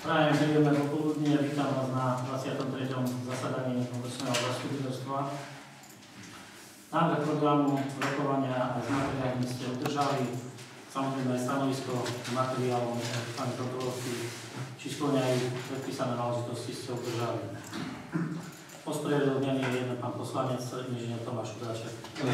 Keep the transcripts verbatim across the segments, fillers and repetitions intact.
Prajem, príjemné popoludnie, vítam vás na dvadsiatom treťom zasadaní obecného zastupiteľstva. Návrh programu rokovania aj s materiálmi ste obdržali, samozrejme aj stanovisko materiálom pani prokurovky, či skloňajú predpísané náležitosti ste obdržali. Ospravedlnený je jeden pán poslanec, inžinier Tomáš Chudáček.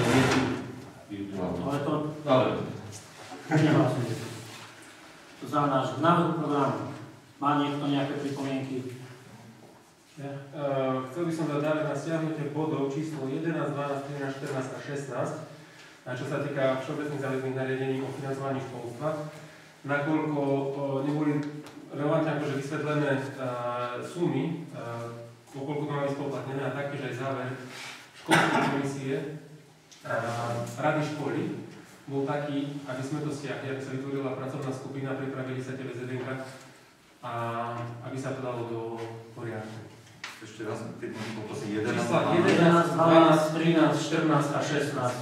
Ale to nehlasuje. To znamená, že k návrhu programu má niekto nejaké pripomienky? Ja, uh, chcel by som dať návrh na stiahnutie bodov číslo jedenásť, dvanásť, trinásť, štrnásť a šestnásť, čo sa týka všeobecných záväzných nariadení o financovaní školstva, nakoľko uh, neboli relevantne akože vysvetlené uh, sumy, uh, okoľko to má byť spoplatnené, a taktiež aj záver školskej komisie uh, rady školy bol taký, aby sme to stiahli, aby sa vytvorila pracovná skupina, pripravili sa tie vezedenka a aby sa to dalo do poriadku. Ešte raz, keď môžem poprosiť jedenásť, jedenásť, dvanásť, trinásť, štrnásť a šestnásť.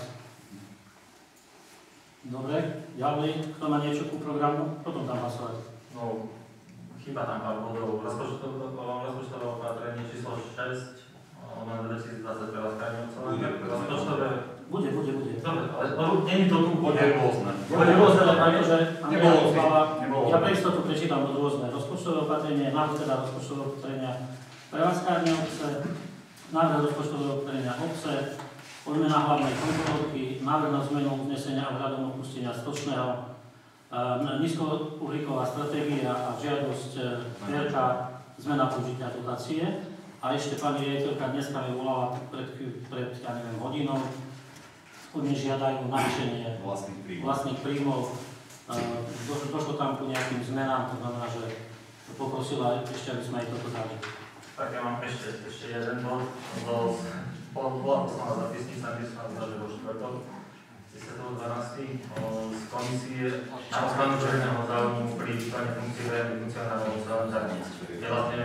Dobre, ďalej, kto má niečo ku programu, potom tam hlasovať. No, chýba tam pár bodov. Rozpočtové opatrenie číslo šesť, na dvetisícdvadsať rozpočtové. Bude, bude, bude. Dobre, ale nie je to tu bude rôzne. Bude rôzne, pretože Nebolo. ja pre istotu prečítam od rôzne. Rozpočtové opatrenie, návrh teda rozpočtového opatrenia prevádzkárne obce, návrh rozpočtového opatrenia obce, odmena hlavnej kontrolky, návrh na zmenu uznesenia ohľadom opustenia stočného, nízkouhlíková stratégia a žiadosť veľká zmena použitia dotácie. A ešte pani riaditeľka dneska mi volala pred, pred ja neviem, hodinou, oni žiadajú navýšenie vlastných príjmov. Vlastných príjmov. Došlo, došlo tam ku nejakým zmenám, to znamená, že poprosila ešte, aby sme aj toto dali. Tak ja mám ešte, ešte jeden bod. Bola poslaná zapisnica, myslím, že vo štvrtok, desiateho dvanásteho z komisie na ochranu verejného záujmu pri výkone funkcie verejných funkcionárov zahraničí. Je vlastne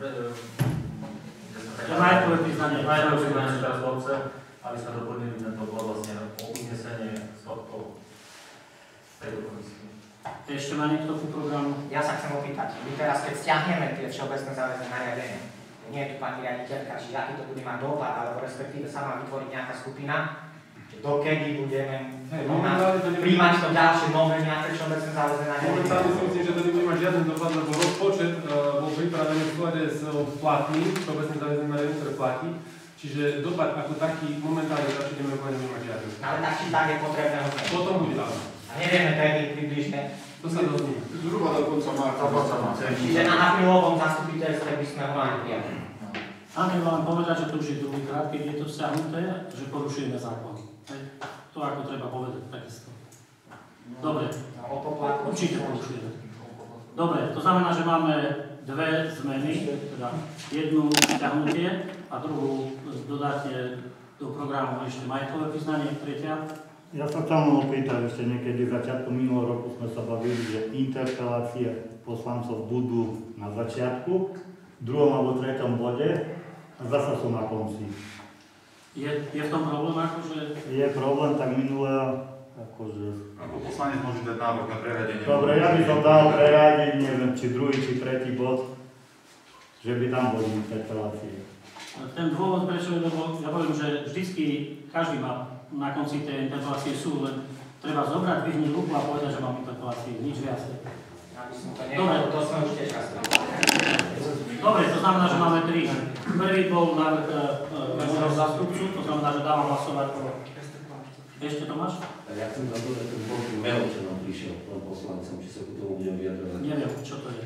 Majetkové priznanie. Majetkové priznanie teraz v obce, aby sme doplnili tento bod vlastne o uznesenie z tohto tejto komisie. Ešte má niekto ku programu? Ja sa chcem opýtať, my teraz keď stiahneme tie všeobecné záväzné nariadenie, nie je tu pani riaditeľka, čiže aký to bude mať dopad, alebo respektíve sa má vytvoriť nejaká skupina, dokedy budeme príjmať to ďalšie nové nejaké všeobecné záväzné nariadenie. Momentálne si myslím, že to nebude mať žiaden dopad, lebo rozpočet uh, bol pripravený v súlade s platným, všeobecným záväzným nariadením, ktoré platí. Čiže dopad ako taký momentálne začneme rokovať nebude mať žiaden. Ale tak či tak je potrebné ho zmeniť. Potom bude áno. A nevieme termín približne. To sa doznie. Zhruba do konca marca. Do konca marca. Čiže na aprílovom zastupiteľstve by sme ho mali prijať. Áno, vám povedať, že to už je druhýkrát, keď je to vzťahnuté, že porušujeme zákon. To ako treba povedať, takisto. Dobre, určite porušujeme. Dobre, to znamená, že máme dve zmeny, teda jednu vzťahnutie a druhú dodať do programu ešte majetkové priznanie, tretia. Ja sa chcem opýtať, ešte niekedy začiatku minulého roku sme sa bavili, že interpelácie poslancov budú na začiatku, v druhom alebo treťom bode a zasa sú na konci. Je, je v tom problém akože? Je problém, tak minulé akože... Ako poslanec môže dať návrh na preradenie. Dobre, ja by som dal preradiť, neviem, či druhý, či tretí bod, že by tam boli interpelácie. Ten dôvod, prečo je, lebo ja poviem, že vždycky každý má na konci tej interpelácie sú, len treba zobrať, vyhnúť ruku a povedať, že mám interpelácie, nič viac. Dobre, to sme už tiež raz. Dobre, to znamená, že máme tri. Prvý bol návrh môjho e, zástupcu, to znamená, že dávam hlasovať o... Ešte Tomáš? Ja chcem zadať ten bod mail, čo nám prišiel pán poslancom, či sa k tomu budem vyjadrovať. Neviem, čo to je.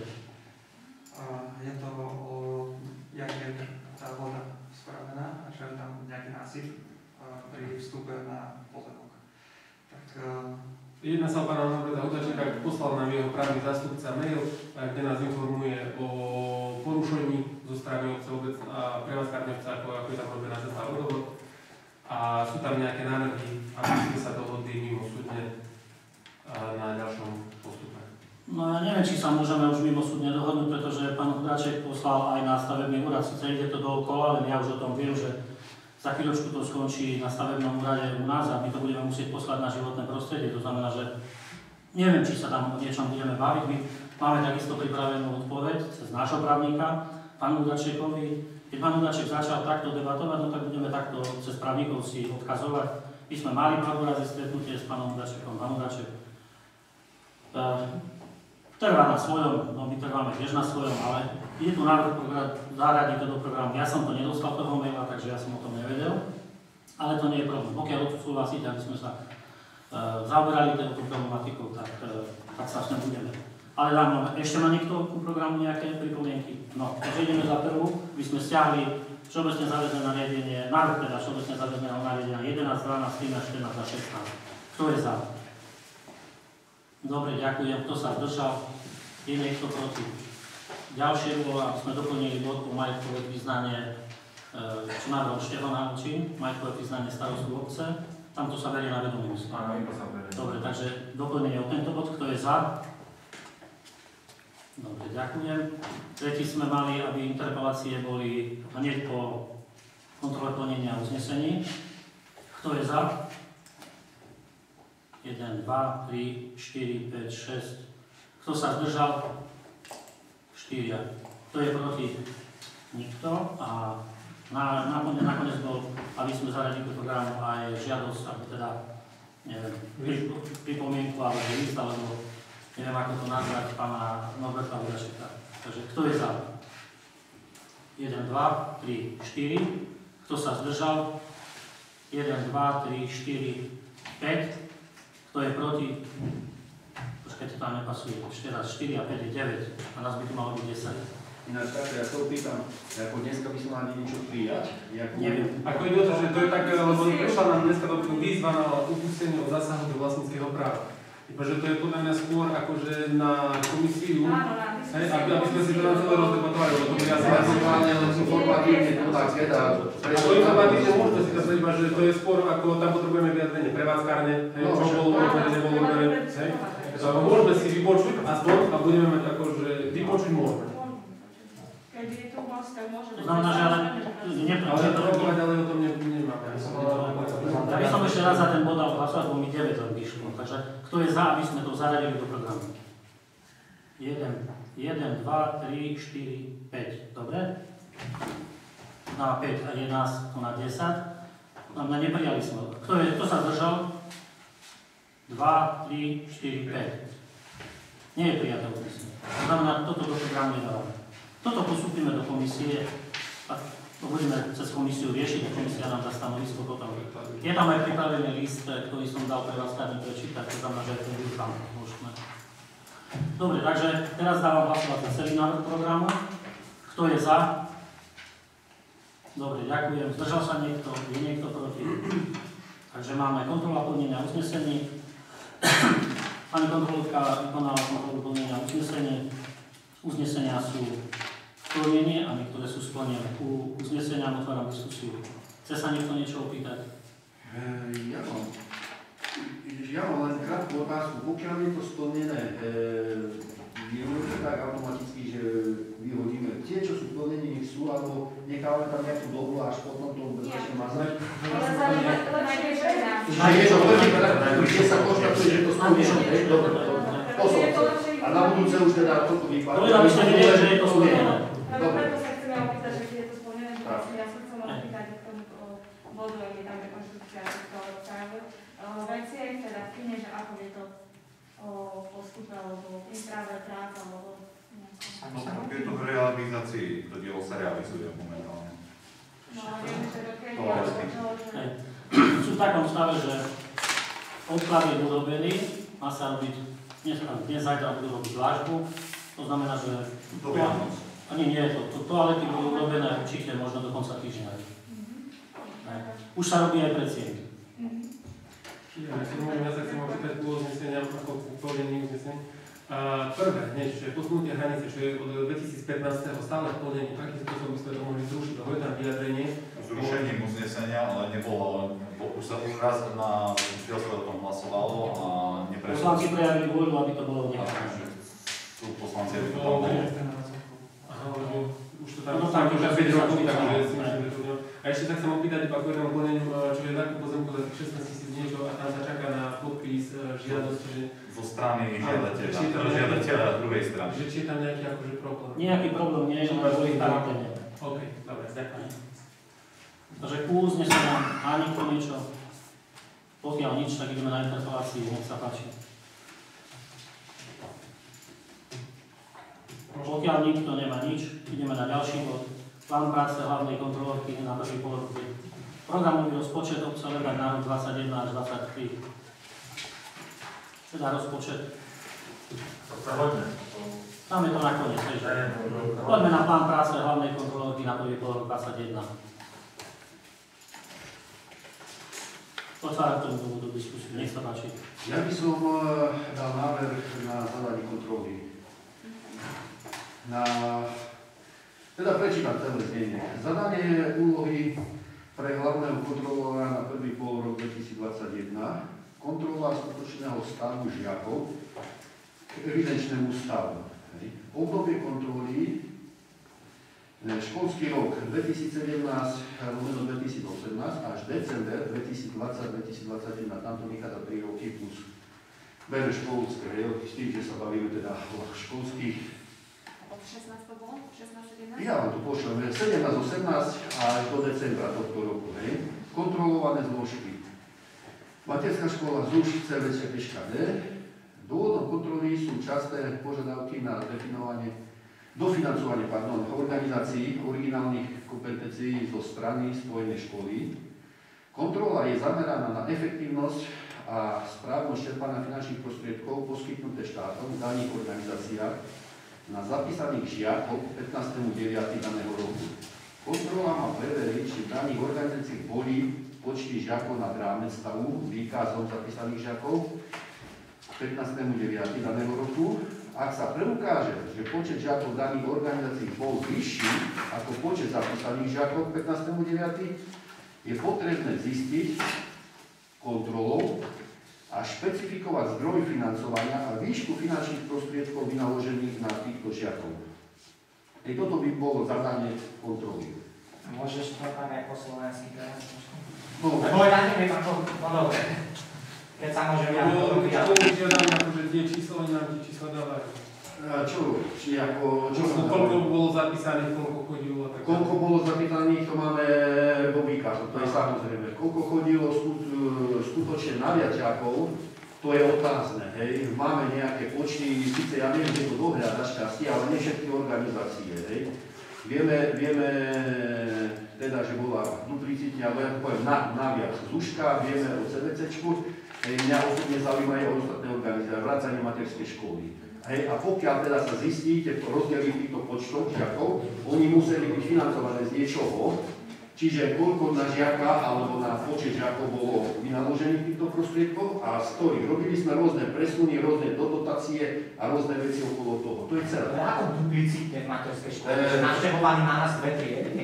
Je to o, jak je tá voda spravená a čo je tam nejaký násyp pri vstupe na pozemok. Tak, Jedna sa pána Norberta Hudáčeka, poslal nám jeho právny zástupca mail, kde nás informuje o porušení zo strany obce obec a prevádzkárne obce, ako, ako je tam robená cesta vodovod. A sú tam nejaké návrhy, aby sme sa dohodli mimo súdne na ďalšom postupe. No ja neviem, či sa môžeme už mimo súdne dohodnúť, pretože pán Hudáček poslal aj na stavebný úrad, sice ide to dookola, len ja už o tom viem, že za chvíľočku to skončí na stavebnom úrade u nás a my to budeme musieť poslať na životné prostredie. To znamená, že neviem, či sa tam o niečom budeme baviť. My Máme takisto pripravenú odpoveď cez nášho právnika, pánu Udačekovi. Keď pán Udaček začal takto debatovať, no tak budeme takto cez právnikov si odkazovať. My sme mali pravdurazie stretnutie s pánom Udačekom, pán Udaček e, trvá na svojom, no my trváme tiež na svojom, ale je tu návrh zaradiť to do programu. Ja som to nedostal toho maila, takže ja som o tom nevedel, ale to nie je problém. Pokiaľ súhlasíte, aby sme sa e, zaoberali touto problematikou, tak, e, tak sa s ňou budeme. Ale dám, ešte má niekto ku programu nejaké pripomienky? No, takže ideme za prvú. My sme stiahli všeobecne záväzné nariadenie, návrh teda všeobecne záväzného nariadenia jedenásť, dvanásť, trinásť, štrnásť a šestnásť. Kto je za? Dobre, ďakujem. Kto sa zdržal? Je niekto proti? Ďalšie bolo, aby sme doplnili bod o majetkové priznanie, čo navrhol Štefan Hančín, majetkové priznanie starostu obce. Tamto sa berie na vedomie. Áno, iba sa berie. Dobre, takže doplnenie o tento bod. Kto je za? Dobre, ďakujem. Tretí sme mali, aby interpelácie boli hneď po kontrole plnenia uznesení. Kto je za? jeden, dva, tri, štyri, päť, šesť. Kto sa zdržal? štyri. Kto je proti? Nikto. A na, nakoniec, nakoniec bol, aby sme zaradili do programu aj žiadosť, alebo teda neviem, pripomienku, alebo list, alebo neviem, ako to nazvať, pána Norberta Udačeka. Takže kto je za? jeden, dva, tri, štyri. Kto sa zdržal? jeden, dva, tri, štyri, päť. Kto je proti? Počkajte, tam nepasuje. Ešte raz, štyri a päť je deväť. A nás by tu malo byť desať. Ináč takto, ja sa opýtam, ako dneska by sme mali niečo prijať? Ako... Neviem. Ako ide o to, že to je také, lebo prišla nám dneska do výzva na upustenie od zásahu do vlastníckeho práva. Iba, že to je podľa mňa skôr akože na komisiu, hej, aby, aby sme si to na celé rozdebatovali, lebo to by asi asi... Normálne, len sú formatívne, to tak teda... Ako informatívne môžeme si to povedať, iba, že to je skôr, ako tam potrebujeme vyjadrenie prevádzkárne, hej, čo bolo urobené, nebolo urobené, hej. Môžeme si vypočuť aspoň a budeme mať akože vypočuť môžeme. Keď je tu host, tak môže... To znamená, že ale... Ale to rokovať, ale o tom nemáme. Ja by som ešte raz za ten bod dal hlasovať, bo mi deväť len vyšlo. Takže kto je za, aby sme to zaradili do programu? jeden, dva, tri, štyri, päť. Dobre? Na päť a jedenásť, to na desať. Na mňa neprijali sme. Kto, je, kto sa zdržal? dva, tri, štyri, päť. Nie je prijaté uznesenie. To znamená, toto do programu nedávame. Toto postupíme do komisie a to budeme cez komisiu riešiť, komisia nám dá stanovisko potom. Je tam aj pripravený list, ktorý som dal pre vás každý prečítať, to znamená, že aj ten budú tam môžeme. Dobre, takže teraz dávam hlasovať za celý návrh programu. Kto je za? Dobre, ďakujem. Zdržal sa niekto? Je niekto proti? Takže máme kontrola plnenia uznesení. Pani kontrolórka vykonala kontrolu plnenia uznesení. Uznesenia sú splnenie a niektoré sú splnené. U uznesenia otváram diskusiu. Chce sa niekto niečo opýtať? E, ja mám. Ja mám len krátku otázku. Pokiaľ je to splnené, e, je to tak automaticky, že vyhodíme tie, čo sú plnení, nech sú, alebo nechávame tam nejakú dobu až potom to bezpečne mazať. A je to plnené, kde sa konštatuje, že to splnené. Dobre, pozor. A na budúce už teda toto vypadá. To je, aby ste vedeli, že je to splnené. Dobre, preto sa chceme opýtať, že je to splnené, že vlastne ja sa chcem opýtať k tomu bodu, ak je tam rekonštrukcia týchto práve. Veci je teda v kine, že ako je to postupe, alebo príprave prác, alebo No, je to v realizácii, to dielo sa realizuje momentálne. no, vieme, že do kedy, To alebo je čo, že... Sú v takom stave, že odklad je urobený, má sa robiť, dnes, dnes zajtra budú robiť dlážbu, to znamená, že... To Vianoc. Ani nie, to, to toalety budú urobené určite možno do konca týždňa. Mm-hmm. Už sa robí aj predsienky. Mm-hmm. Ja, ja sa chcem opýtať ku uzneseniam, ako ku plnení uznesení. Uh, prvé, hneď, že posunutie hranice, čo je od dvetisícpätnásť stále v plnení, akým spôsobom by sme to mohli zrušiť, lebo je tam vyjadrenie. Zrušením uznesenia, ale nebolo, už sa už raz na zúčastnosti o tom hlasovalo a neprešlo. Poslanci prejavili voľu, aby to bolo nechá. Sú poslanci, aby to tam bolo. Aha, lebo už to tam No, už tak, už tak, päť rokov, tak, takže tak, si myslím, že to nie. A ešte sa chcem opýtať iba k jednému plneniu, čo je nákup pozemku za šestnásť tisíc niečo a tam sa čaká na podpis e, žiadosť, že, Zo strany žiadateľa, Či to- žiadateľa druhej strany. že či je tam nejaký akože problém. Nejaký problém nie je, ale boli charaktery. OK, dobre, ďakujem. Takže ku uzneseniu má nikto niečo? Pokiaľ nič, tak ideme na interpeláciu, nech sa páči. Pokiaľ nikto nemá nič, ideme na ďalší bod. Plán práce hlavnej kontrolórky na prvý pol roky. Programový rozpočet obce Lebák na rok dvadsaťjeden až dvadsaťtri. Teda rozpočet. To sa hodne. Tam je to nakoniec, takže. Poďme na plán práce hlavnej kontrolórky na prvý pol rok dvadsaťjeden. Otváram k tomu túto diskusiu, nech sa páči. Ja by som eh, dal návrh na zadanie kontroly. Na, teda prečítam celé znenie. Zadanie úlohy pre hlavného kontrolóra na prvý pol rok dvetisícdvadsaťjeden. Kontrola skutočného stavu žiakov k evidenčnému stavu. Hej. Obdobie kontroly školský rok dvetisícsedemnásť lomeno dvetisícosemnásť až december dvetisícdvadsať dvetisícdvadsaťjeden. Tamto vychádza tri roky plus bere školské, hej, s tým, že sa bavíme teda o školských. Od šestnásť to bolo? šestnásť sedemnásť? Ja vám to pošlem, sedemnásť osemnásť až do decembra tohto roku, hej. Kontrolované zložky. Materská škola ZUŠ cé vé cé D. Dôvodom kontroly sú časté požiadavky na definovanie, dofinancovanie pardon, organizácií originálnych kompetencií zo strany spojenej školy. Kontrola je zameraná na efektívnosť a správnosť čerpania finančných prostriedkov poskytnuté štátom v daných organizáciách na zapísaných žiakov pätnásteho deviateho daného roku. Kontrola má preveriť, či v daných organizáciách boli počty žiakov nad rámec stavu výkazom zapísaných žiakov pätnásteho deviateho daného roku. Ak sa preukáže, že počet žiakov daných organizácií bol vyšší ako počet zapísaných žiakov pätnásteho deviateho je potrebné zistiť kontrolou a špecifikovať zdroj financovania a výšku finančných prostriedkov vynaložených na týchto žiakov. I toto by bolo zadanie kontroly. Môžeš to pán aj po slovensky teraz? No, Povedať mi to, no dobre. Keď sa môžem ja to vyjadriť. Čo žiadam, akože tie čísla, oni nám tie čísla dávajú. a čo, či ako... Čo Čo, koľko bolo zapísaných, koľko chodilo a tak. Koľko bolo zapýtaných, to máme vo výkazu, to je samozrejme. Koľko chodilo skut, skutočne naviac žiakov, to je otázne, hej. Máme nejaké počty, síce ja neviem, že to dohľad našťastie, ale nie všetky organizácie, hej. Vieme, vieme teda, že bola duplicitne, alebo ja to poviem na, naviac Zuška, vieme o CVCčku, hej, mňa osobne zaujímajú aj ostatné organizácie, vrátanie materskej školy. Hej, a pokiaľ teda sa zistí, tie rozdiely týchto počtov žiakov, oni museli byť financované z niečoho, čiže koľko na žiaka alebo na počet žiakov bolo vynaložených týchto prostriedkov a z ktorých robili sme rôzne presuny, rôzne dodotácie a rôzne veci okolo toho. To je celé. Ale ako duplicitne v materskej škole, E, že naštevovali na nás dve triedy?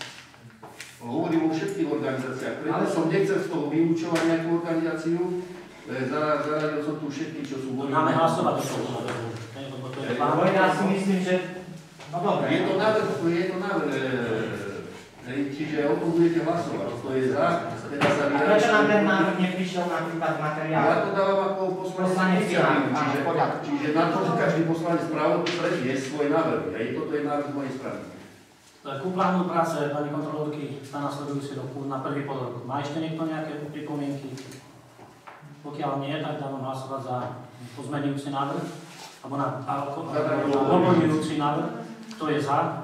Hovorím o všetkých organizáciách, preto som nechcel z toho vylúčovať nejakú organizáciu, zaradil som tu všetky, čo sú boli. Máme hlasovať o tom návrhu, lebo to je plán. Lebo ja si myslím, že... No dobre. Je to návrh, je to návrh, e, čiže o tom budete hlasovať, to je za, teda za A prečo nám ten návrh neprišiel napríklad v materiále? Ja to dávam ako poslanec iniciatívu, čiže, čiže na to, že každý poslanec právo predniesť svoje návrhy, hej, toto je návrh mojej strany. Ku plánu práce pani kontrolórky na nasledujúci roku, na prvý pol roku. Má ešte niekto nejaké pripomienky? Pokiaľ nie, tak dávam hlasovať za pozmeňujúci návrh, alebo na, na doplňujúci návrh. Kto je za?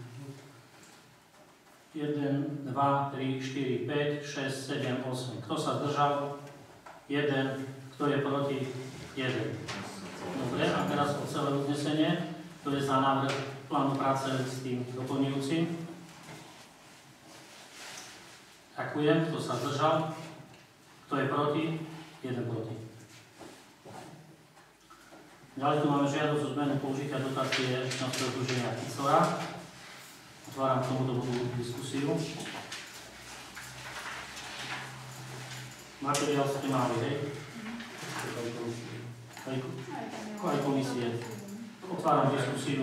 jeden, dva, tri, štyri, päť, šesť, sedem, osem. Kto sa zdržal? jeden. Kto je proti? jeden. Dobre, a teraz o celé uznesenie. Kto je za návrh plánu práce s tým doplňujúcim? Ďakujem. Kto sa zdržal? Kto je proti? jeden proti. Ďalej tu máme žiadosť o zmenu použitia dotácie občianskeho združenia Kicora. Otváram k tomuto bodu diskusiu. Materiál ste mali, hej? Aj komisie. Otváram diskusiu.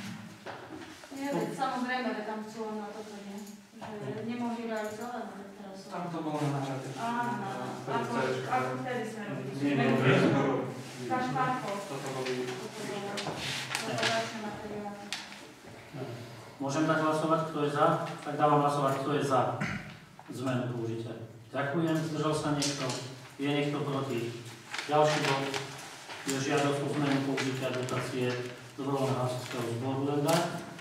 Nie, samozrejme, že tam chcú len na toto, nie? Že nemôžu realizovať, ale teraz som. Tam to bolo na načate. Áno, ako, ako vtedy sme robili. Nie, nie, nie. Kašparko. Toto boli... Toto ďalšie materiály. Môžem tak hlasovať, kto je za? Tak dávam hlasovať, kto je za zmenu použitia. Ďakujem, zdržal sa niekto? Je niekto proti? Ďalší bod je žiadosť o zmenu použitia dotácie dobrovoľného hasičského zboru Lenda.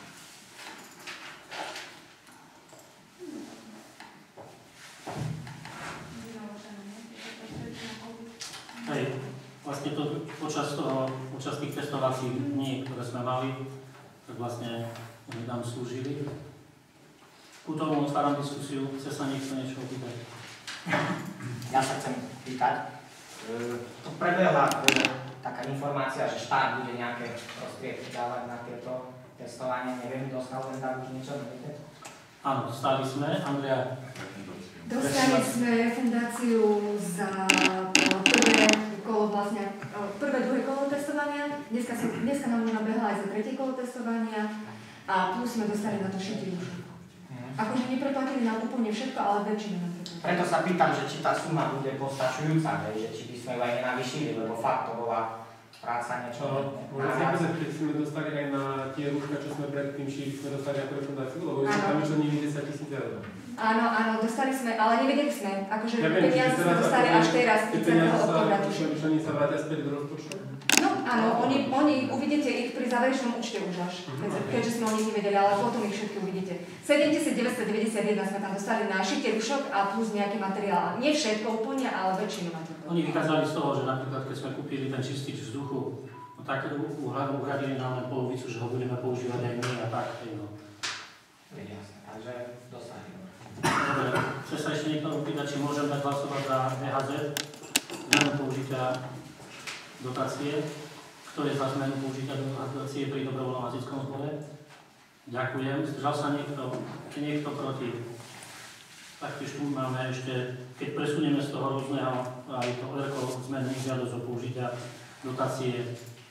Hej, vlastne to počas toho, počas tých testovacích dní, ktoré sme mali, tak vlastne oni tam slúžili. Ku tomu otváram diskusiu, chce sa niekto niečo opýtať? Ja sa chcem pýtať, tu prebehla taká informácia, že štát bude nejaké prostriedky dávať na tieto testovania, neviem, dostal len tam už niečo, neviete? Áno, dostali sme, Andrea. Dostali sme refundáciu za prvé kolo vlastne, prvé, druhé kolo testovania, dneska, si, dneska nám už nabehla aj za tretie kolo testovania a plus sme dostali na to šitie už. Akože nepreplatili nám úplne všetko, ale väčšinu nám preplatili. Preto sa pýtam, že či tá suma bude postačujúca, že či by sme ju aj nenavýšili, lebo fakt to bola práca niečo. Môžem sa povedať, keď sme dostali aj na tie rúška, čo sme predtým šili, sme dostali ako refundáciu, lebo sme tam vyčlenili desaťtisíc eur. Áno, áno, dostali sme, ale nevedeli sme, akože Ja viem, peniaze sme dostali až teraz, tie tridsiateho peniaze októbra. sa, vyčlení sa vrátia späť do rozpočtu? No áno, oni, oni uvidíte ich pri záverečnom účte už až, Mhm. keďže sme o nich nevedeli, ale potom ich všetky uvidíte. sedemtisíc deväťstodeväťdesiatjeden sme tam dostali na šitie rušok a plus nejaký materiál. Nie všetko úplne, ale väčšinu materiálu. Oni vykázali z toho, že napríklad keď sme kúpili ten čistič vzduchu, no tak uhradili nám len polovicu, že ho budeme používať aj my a tak. No. Jasne, takže dostali. Dobre, chce sa ešte niekto opýtať, či môžem dať hlasovať za vé há zet, zmenu použitia dotácie. Kto je za zmenu použitia dotácie pri dobrovoľnom hasičskom zbore? Ďakujem. Zdržal sa niekto? Je niekto proti? Taktiež tu máme ešte, keď presunieme z toho rôzneho aj to erko zmenu žiadosť o použitia dotácie.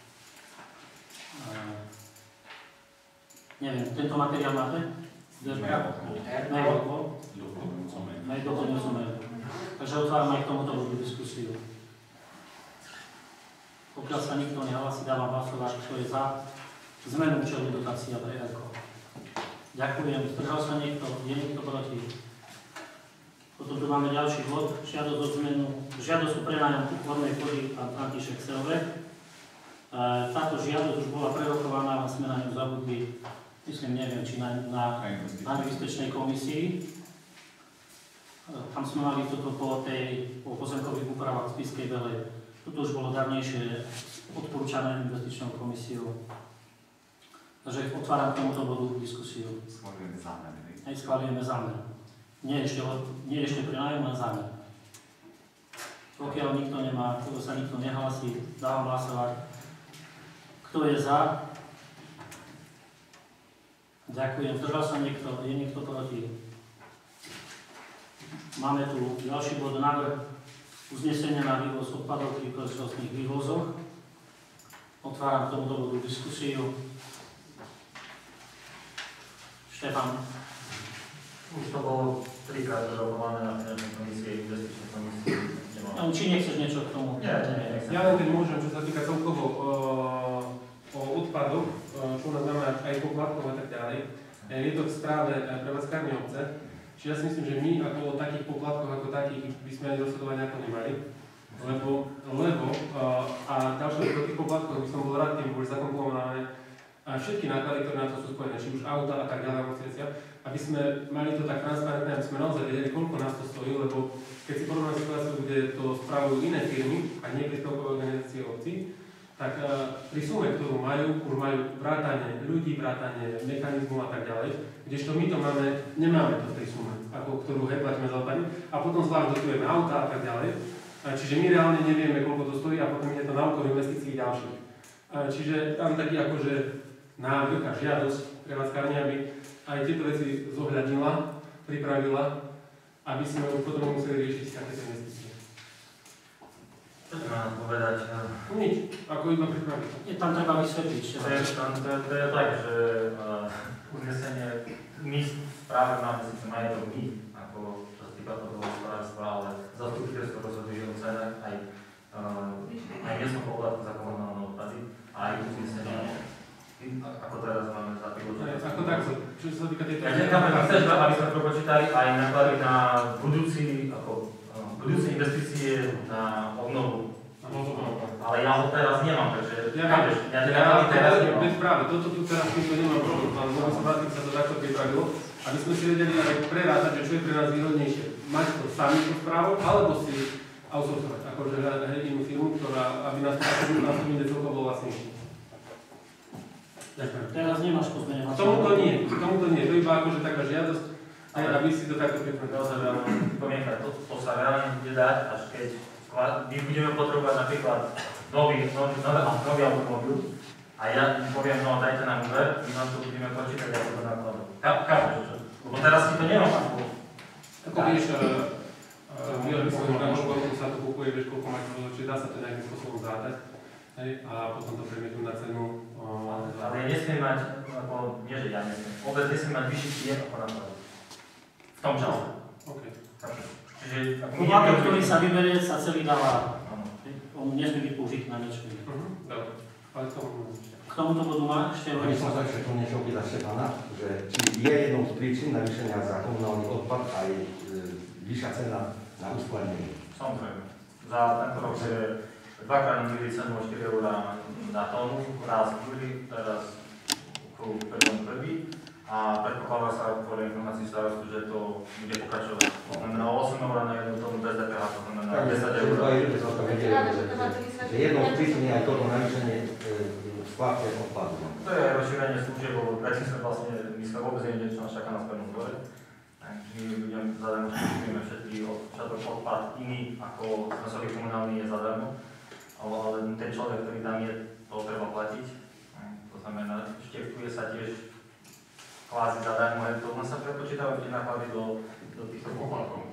Uh, neviem, tento materiál máte? Mail. Mail doplňujúcu mail. Takže otváram aj k tomuto bodu diskusiu. Pokiaľ sa nikto nehlasí, dávam hlasovať, kto je za zmenu účelu dotácia pre erko. Ďakujem. Zdržal sa niekto? Je niekto proti? Potom tu máme ďalší bod. Žiadosť o zmenu, žiadosť o prenájom vodnej pôdy a František Serove. Táto žiadosť už bola prerokovaná, sme na ňu zabudli, myslím, neviem, či na, na, na investičnej komisii. Tam sme mali toto po tej po pozemkových úpravách v Spišskej Belej. Toto už bolo dávnejšie odporúčané investičnou komisiou. Takže otváram k tomuto bodu diskusiu. Schválujeme zámer. Aj schválujeme zámer. Nie ešte, nie ešte prenájom, len zámer. Pokiaľ nikto nemá, pokiaľ sa nikto nehlasí, dávam hlasovať. Kto je za? Ďakujem. Zdržal sa niekto? Je niekto proti? Máme tu ďalší bod, návrh uznesenia na vývoz odpadov pri príležitostných vývozoch. Otváram k tomuto bodu diskusiu. Štefan. Už to bolo trikrát prerokované na finančnej komisii, investičnej komisii. Ja, či nechceš niečo k tomu? Nie, nie, nechcem. Ja len keď môžem, čo sa týka celkovo uh, o odpadoch, uh, čo nás znamená aj poplatkov a tak ďalej. Je to v správe prevádzkárnej obce. Čiže ja si myslím, že my ako o takých poplatkoch ako takých by sme ani rozhodovať ako nemali. Lebo, lebo uh, a ďalšie do tých poplatkov by som bol rád, keď boli zakomponované uh, všetky náklady, ktoré na to sú spojené, či už auta a tak ďalej, aby sme mali to tak transparentné, aby sme naozaj vedeli, koľko nás to stojí, lebo keď si porovnáme situáciu, kde to spravujú iné firmy a nie príspevkové organizácie obcí, tak uh, pri sume, ktorú majú, už majú vrátanie ľudí, vrátanie mechanizmu a tak ďalej, kdežto my to máme, nemáme to v tej sume, ako ktorú hej platíme za odpady, a potom zvlášť dotujeme auta a tak ďalej. Uh, čiže my reálne nevieme, koľko to stojí a potom je to na úkor investícií ďalších. Uh, čiže tam taký akože návrh a žiadosť prevádzkárne, aby aj tieto veci zohľadnila, pripravila, aby sme už potom museli riešiť takéto investície. Čo to mám povedať? Nič, ako iba pripraviť. Je tam treba vysvetliť. To je, tam, to, to je tak, že uh, uznesenie, my práve máme síce majetok my, ako čo sa týka podľa hospodárstva, ale zastupiteľstvo rozhoduje o cene aj, uh, aj miestnom poplatku za komunálne odpady, aj uznesenia. Ako teraz máme za pilotné. Ako takto, čo sa týka tejto... Ja nechápem, chceš, aby sme propočítali aj náklady na budúci, ako, uh, budúce investície na obnovu. Ale ja ho teraz nemám, takže ja chápeš, ja teda ja, teraz ja, nemám. bez práve, toto tu teraz týmto nemám problém, ale môžem sa vrátiť, sa to takto pripravilo, aby sme si vedeli aj prerátať, že čo je pre nás výhodnejšie. Mať to sami tú správu, alebo si outsourcovať, akože hľadať inú firmu, ktorá, aby nás to celkovo vlastnejšie. Ďakujem. Teraz nemáš pozmeňovací. Tomuto nie, tomuto nie, to iba akože taká žiadosť, aj aby si to takto pripravili. Pomienka, to, to sa reálne bude dať, až keď my budeme potrebovať napríklad nový, nový, nový, nový automobil a ja poviem, no dajte nám úver, my vám to budeme počítať ako to nákladov. Chápeš, čo? Lebo teraz si to nemám. Ako vieš, Milo by som možno koľko sa to kúpuje, vieš koľko máš rozhodol, či dá sa to nejakým spôsobom zátať, hej, a potom to premietnú na cenu. Ale ja nesmiem mať, ako nie, že ja nesmiem, vôbec nesmiem mať vyšší príjem ako nákladov. V tom čase. OK. Čiže, Poplatok, ktorý sa vyberie, sa celý dáva. On nesmie byť použitý na niečo iné. Dobre. Ale k tomu K tomuto bodu má ešte... Ja by som sa ešte niečo opýtať Štefana, že či je jednou z príčin navýšenia za komunálny odpad aj e, vyššia cena na uskladnenie. Samozrejme. Za tento rok je dvakrát navýšili cenu o štyri eurá na tónu, raz v júli, teraz ku prvom prvý. A predpokladá sa podľa informácií starostu, že to bude pokračovať. To znamená osem eur na jednu tónu bez dé pé há, to znamená desať eur. Že jednou z príčin je aj toto navýšenie skladky odpadu. To je rozšírenie služieb, lebo predtým sme vlastne, my sme vôbec nevedeli, čo nás čaká na spätnom dvore. My ľuďom zadarmo šetríme všetky všetok odpad iný, ako smesový komunálny je zadarmo. Ale ten človek, ktorý tam je, to treba platiť. To znamená, števkuje sa tiež kvázi zadarmo, to len sa prepočítajú tie náklady do, do týchto poplatkov.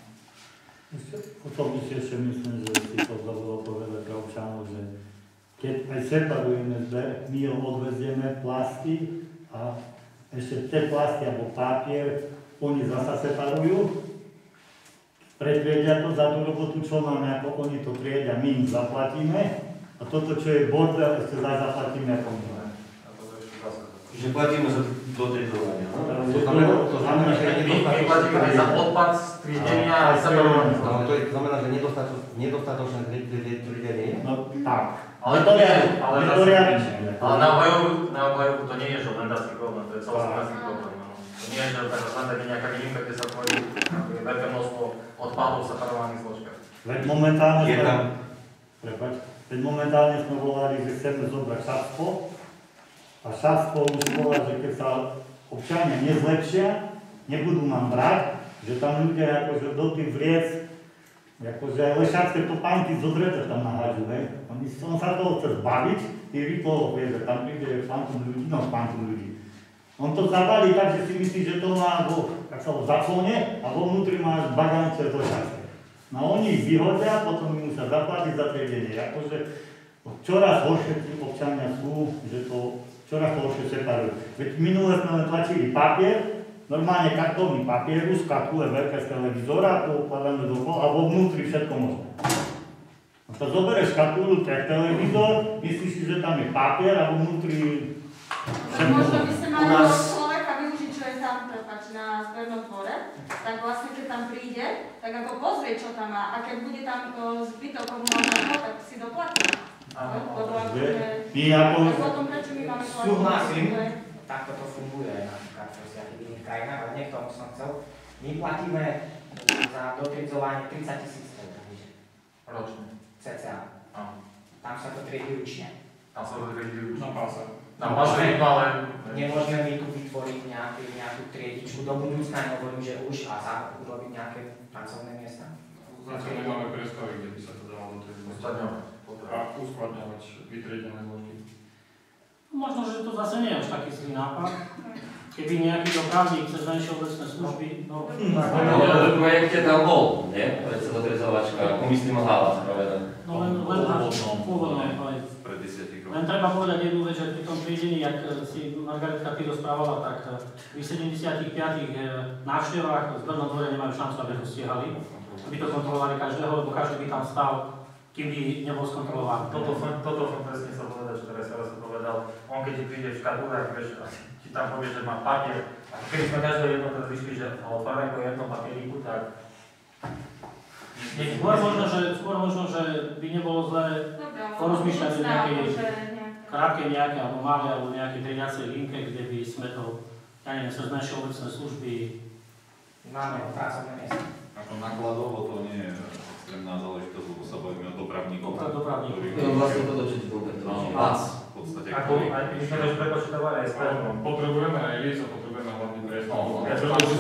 Potom si ešte myslím, že si to zabudol povedať pre občanov, že keď aj separujeme zber, my ho odvezieme plasty a ešte tie plasty alebo papier, oni zasa separujú, pretriedia to za tú robotu, čo máme, ako oni to triedia, my im zaplatíme a toto, čo je bordel, ešte zase zaplatíme ako my. Že platíme za dotrizovanie, no? To znamená, že My platíme aj za odpad z triedenia a separovanie. No, to znamená, že nedostatočné triedenie? No tak. Ale to nie, ale ale na obhajovu, na obhajovu to nie je, že lendársky problém, to je celoslovenský problém. To nie je, že tak je nejaká výnimka, kde sa tvorí veľké množstvo odpadov v separovaných zložkách. Veď momentálne sme, prepáč, veď momentálne sme volali, že chceme zobrať šatstvo a šatstvo už povedal, že keď sa občania nezlepšia, nebudú nám brať, že tam ľudia akože do tých vriec, akože aj lešácké topánky zo dreta tam nahádžu, hej. On sa toho chce zbaviť, tí rýpolo, že tam príde fantom ľudí, no fantom ľudí. On to zabalí tak, že si myslí, že to má vo, tak sa ho zaclone a vo vnútri má baganice lešácké. No oni ich vyhodia, potom im musia zaplatiť za triedenie. Akože čoraz horšie tí občania sú, že to čoraz horšie separujú. Veď minule sme len tlačili papier, normálne kartónny papieru, skakuje veľké z televízora, to ukladáme do kola a vo vnútri všetko možné. A to zoberieš škatulu, tak televízor, myslíš si, že tam je papier a vo vnútri všetko Možno by možné. ste mali toho človeka využiť, čo je tam, prepáč, na zbernom dvore, tak vlastne keď tam príde, tak ako pozrie, čo tam má a keď bude tam zbytok komunálneho, tak si doplatí. My ako... Potom prečo my máme platiť? Súhlasím, takto to funguje aj napríklad v iných krajinách, ale nie k tomu som chcel. My platíme za dotriedzovanie tridsať tisíc eur. Ročne. cca. Tam sa to triedí ručne. Tam sa to triedí ručne. Na páse. Na páse, ale... Nemôžeme my tu vytvoriť nejaký, nejakú triedičku do budúcna, nehovorím, že už a za urobiť nejaké pracovné miesta. Zatiaľ nemáme predstavy, kde by sa to dalo dotriedzovať. A uskladňovať vytriedené zložky. Možno, že to zase nie je až taký zlý nápad. Keby nejaký dopravník cez naše obecné služby, no... Ale v projekte tam bol, nie? Predsa dotrezovačka, ako myslím, hala spravená. No len len až pôvodné, ale... Pred desiatich rokov. Len treba povedať jednu vec, že pri tom prídení, jak si Margaretka ty rozprávala, tak pri sedemdesiatich piatich návštevách z Brno dvore nemajú šancu, aby to stiehali, aby to kontrolovali každého, lebo každý by tam stál, kým by nebol skontrolovaný. Toto som, toto som presne chcel povedať, čo teraz sa povedal. On keď ti príde v škatulách, vieš, ti tam povie, že má papier, a keď sme každého jednotlivé zišli, že otváraj po jednom papieriku, tak Skôr možno, že, skôr možno, že by nebolo zlé porozmýšľať o nejakej krátkej nejaké, alebo malé, alebo nejakej triediacej linke, kde by sme to, ja neviem, cez naše obecné služby. Máme pracovné miesta. Ako nakladovo to nie je extrémna záležitosť, lebo sa bavíme o dopravníkoch. Dopravníkoch. To je vlastne to, čo ti kontaktovali. Vás. V podstate. Ako, aj my sme už prepočítavali aj správno. Potrebujeme aj víc a potrebujeme hlavne priestor. Ja to už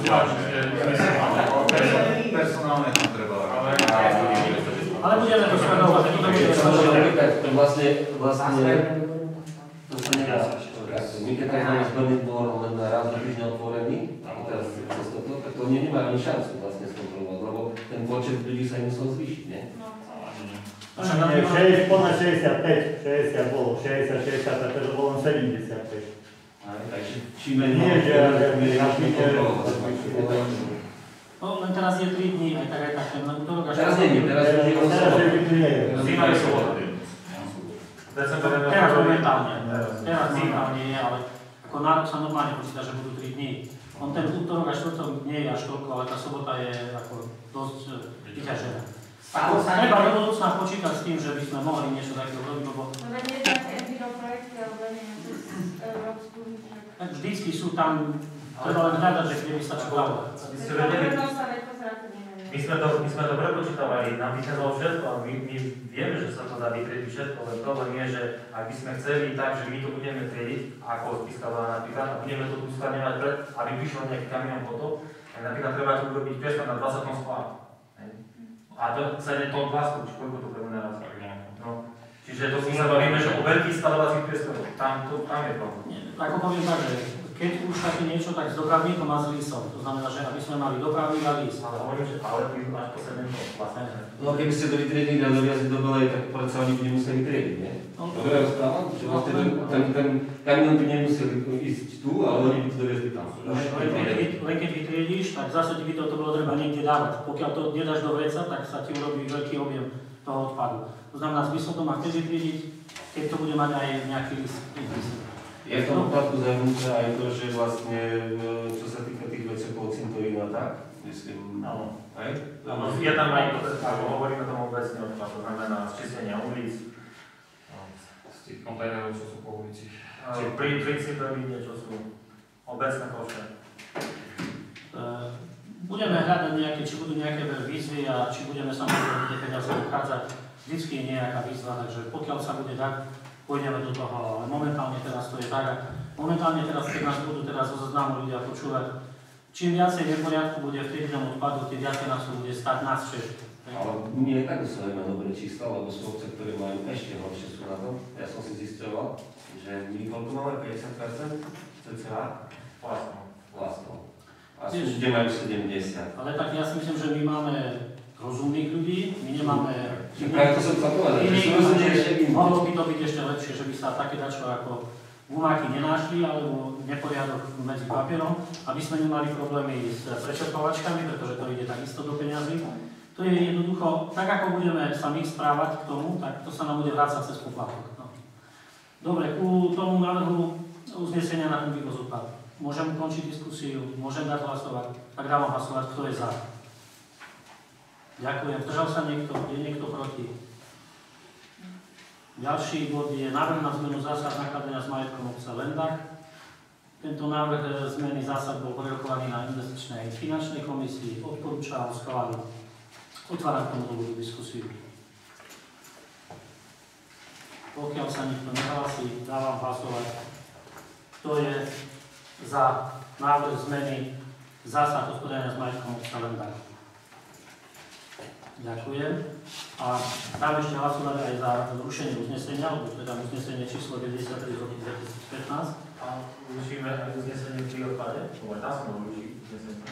personálne tam treba. Ale budeme to sledovať. Vlastne, vlastne, to sa nedá. My keď tak máme zberný dvor len raz do týždňa otvorený, ako teraz cez toto, tak to nemá ani šancu vlastne skontrolovať, lebo ten počet ľudí sa im musel zvýšiť, nie? šesť, ponad šesťdesiatpäť, šesťdesiat bolo, šesťdesiat, šesťdesiat, takže bolo sedemdesiatpäť. Takže čím menej Nie, že No, len teraz je tri dní, aj tak, aj tak, ten útorok až... Teraz nie, teraz je Teraz je Zima je sobota. Teraz momentálne, teraz momentálne je, ale ako nárok sa normálne počíta, že budú tri dní. On ten útorok až štvrtok nie je až toľko, ale tá sobota je ako dosť vyťažená. Ako treba do budúcna počítať s tým, že by sme mohli niečo takého robiť, lebo... No veď je tak enviro projekty, alebo neviem, cez Európsku úniu. Tak vždycky sú tam, treba len hľadať, že kde by sa čo dalo. My sme to, my sme to prepočítavali, nám vychádzalo všetko, ale my, my vieme, že sa to dá vytriediť všetko, ale problém je, že ak by sme chceli tak, že my to budeme triediť, ako spiskala napríklad, a budeme to tu skladňovať pred, aby vyšiel nejaký kamión po to, tak napríklad treba tu urobiť priestor na dvadsať tón spáv. A to sedem tón plastov, či koľko to bude naraz. No. Čiže to si sa bavíme, že o veľkých skladovacích priestoroch, tam, to, tam je problém. Ako poviem tak, že keď už také niečo, tak s dopravníkom a s lísom. To znamená, že aby sme mali dopravník a lís. Ale hovorím, že ale ty máš posledný to vlastne. No keby ste to vytriedili a doviazli do Belej, tak predsa oni by nemuseli vytriediť, nie? Dobre rozprávam? Že vlastne ten, ten, ten kamión by nemuseli ísť tu, ale oni by to doviezli tam. Len keď vytriedíš, tak v zásade by to bolo treba niekde dávať. Pokiaľ to nedáš do vreca, tak sa ti urobí veľký objem toho odpadu. To znamená, zmysel to má vtedy vytriediť, keď to bude mať aj nejaký list. Je v tom odpadku zahrnuté aj to, že vlastne, čo sa týka tých vecí okolo cintorínu a tak, myslím, áno. Hej? Áno, je tam aj to, ako hovoríme tomu obecne odpad, to znamená zčistenia ulic, Z tých kontajnerov, čo sú po ulici. pri, pri cintoríne, čo sú obecné koše. Budeme hľadať nejaké, či budú nejaké výzvy a či budeme samozrejme tie peniaze dochádzať. Vždycky je nejaká výzva, takže pokiaľ sa bude dať, pôjdeme do toho, ale momentálne teraz to je tak. Momentálne teraz, keď nás budú teraz zo zoznamu ľudia počúvať, čím viacej neporiadku bude v triednom odpadu, tým viacej nás to bude stáť nás všetko. Ale nie tak dostaneme dobré čísla, lebo sú obce, ktoré majú ešte horšie sú na to. Ja som si zistoval, že my koľko máme päťdesiat percent cca vlastnou. vlastnou. A sú, kde majú sedemdesiat. Ale tak ja si myslím, že my máme rozumných ľudí, my nemáme... Tak to som chcel povedať, že sú rozumnejšie iní. Mohlo by to byť ešte lepšie, že by sa také dačo ako gumáky nenášli, alebo neporiadok medzi papierom, aby sme nemali problémy s prečerpovačkami, pretože to ide takisto do peňazí. To je jednoducho, tak ako budeme sa my správať k tomu, tak to sa nám bude vrácať cez poplatok. No. Dobre, ku tomu návrhu uznesenia na ten vývoz odpadu. Môžem ukončiť diskusiu, môžem dať hlasovať, tak dávam hlasovať, kto je za. Ďakujem. Držal sa niekto? Je niekto proti? Ďalší bod je návrh na zmenu zásad nakladania s majetkom obce Lendach. Tento návrh zmeny zásad bol prerokovaný na investičnej finančnej komisii. Odporúčam schváliť. Otváram k tomu diskusiu. Pokiaľ sa nikto nehlási, dávam hlasovať. Kto je za návrh zmeny zásad hospodárenia s majetkom obce Lendach? Ďakujem. A dám ešte hlasovať aj za zrušenie uznesenia, lebo to je tam uznesenie číslo deväťdesiattri z roku dvetisícpätnásť. A zrušíme aj uznesenie pri odpade? Lebo tam som zrušiť uznesenie.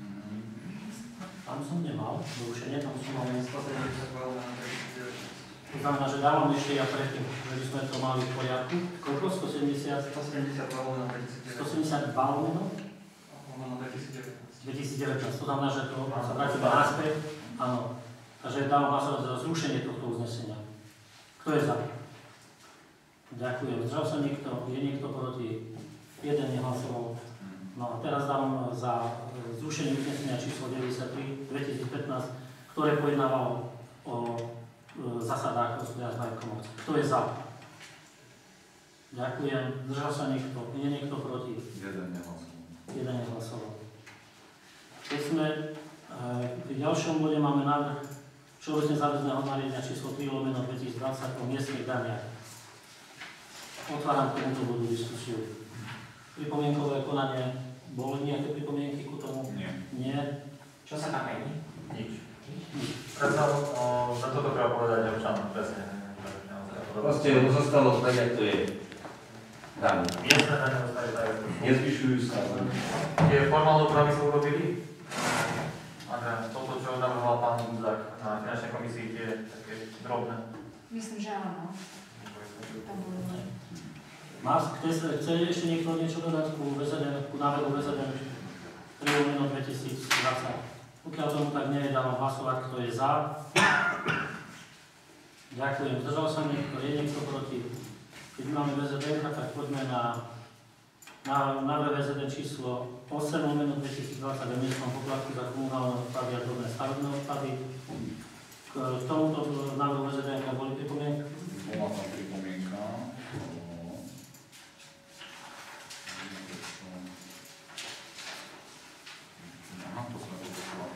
Tam som nemal zrušenie, tam som mal... To znamená, že dávam ešte ja predtým, že by sme to mali v poriadku. Koľko? sto sedemdesiat? sto sedemdesiatdva lomeno dvetisícdevätnásť. sto sedemdesiatdva lomeno? Lomeno dvetisícdevätnásť. dvetisícdevätnásť. To znamená, že to sa vrátime naspäť. Áno. Takže dávam hlasovať za zrušenie tohto uznesenia. Kto je za? Ďakujem. Zdržal sa niekto? Je niekto proti? Jeden nehlasoval. No a teraz dávam za zrušenie uznesenia číslo deväťdesiattri dvetisícpätnásť, ktoré pojednávalo o zasadách hospodárskej komoci. Kto je za? Ďakujem. Zdržal sa niekto? Je niekto proti? Jeden nehlasoval. Jeden nehlasoval. Keď sme pri ďalšom bode máme návrh všeobecne záväzného nariadenia číslo tri lomeno dvetisícdvadsať o miestnych daniach. Otváram k tomuto bodu diskusiu. Pripomienkové konanie. Boli nejaké pripomienky ku tomu? Nie. Nie. Čo sa tam mení? Nič. Predsa za toto treba povedať občanom, presne. Proste ono zostalo tak, jak to je. Tam. Miestne dane zostali tak, jak to sú. Nezvyšujú sa. Tie formálne úpravy sa urobili? Andrea, toto, čo navrhoval pán Budzák na finančnej komisii, tie také drobné. Myslím, že áno. Tam bolo. Mas, chce, chce ešte niekto niečo dodať ku vé zet en, ku návrhu vé zet en tri lomeno dvetisícdvadsať? Pokiaľ tomu tak nie je, dávam hlasovať, kto je za. Ďakujem. Zdržal sa niekto, je niekto proti? Keď máme vé zet en, tak poďme na, na, na vé zet en číslo osem lomeno dvetisícdvadsať o miestnom poplatku za komunálne odpady a drobné stavebné odpady. K tomuto návrhu vé zet en boli pripomienky? Bola tam pripomienka. Aha, to sme poslali.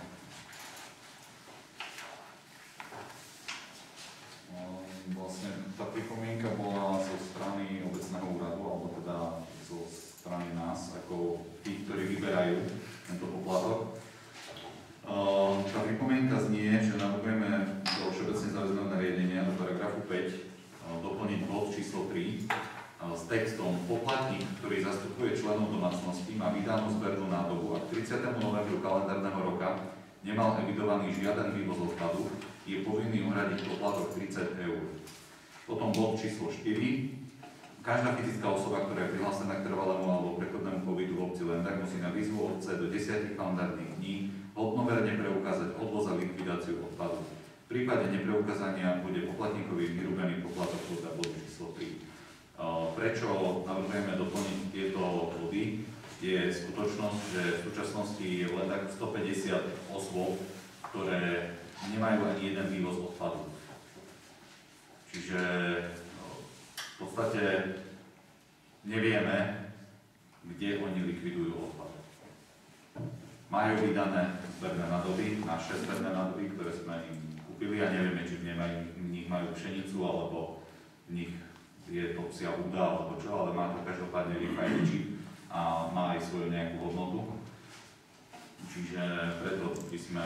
Vlastne tá pripomienka bola zo strany obecného úradu, alebo teda zo strany nás, ako tých, ktorí vyberajú tento poplatok. Tá pripomienka znie, že navrhujeme do všeobecne záväzného nariadenia do paragrafu päť doplniť bod číslo tri s textom: poplatník, ktorý zastupuje členov domácnosti, má vydanú zbernú nádobu a k tridsiatemu novembru kalendárneho roka nemal evidovaný žiaden vývoz odpadu, je povinný uhradiť poplatok tridsať eur. Potom bod číslo štyri. Každá fyzická osoba, ktorá je prihlásená k trvalému alebo prechodnému pobytu v obci Lendák, musí na výzvu obce do desiatich kalendárnych dní hodnoverne preukázať odvoz a likvidáciu odpadu. V prípade nepreukázania bude poplatníkovi vyrubený poplatok podľa bodu číslo tri. Prečo navrhujeme doplniť tieto body, je skutočnosť, že v súčasnosti je len tak stopäťdesiat osôb, ktoré nemajú ani jeden vývoz odpadu. Čiže v podstate nevieme, kde oni likvidujú odpad. Majú vydané zberné nádoby, naše zberné nádoby, ktoré sme im kúpili a nevieme, či v nich majú pšenicu, alebo v nich je to psia úda alebo čo, ale má to každopádne rýchly čip a má aj svoju nejakú hodnotu. Čiže preto by sme,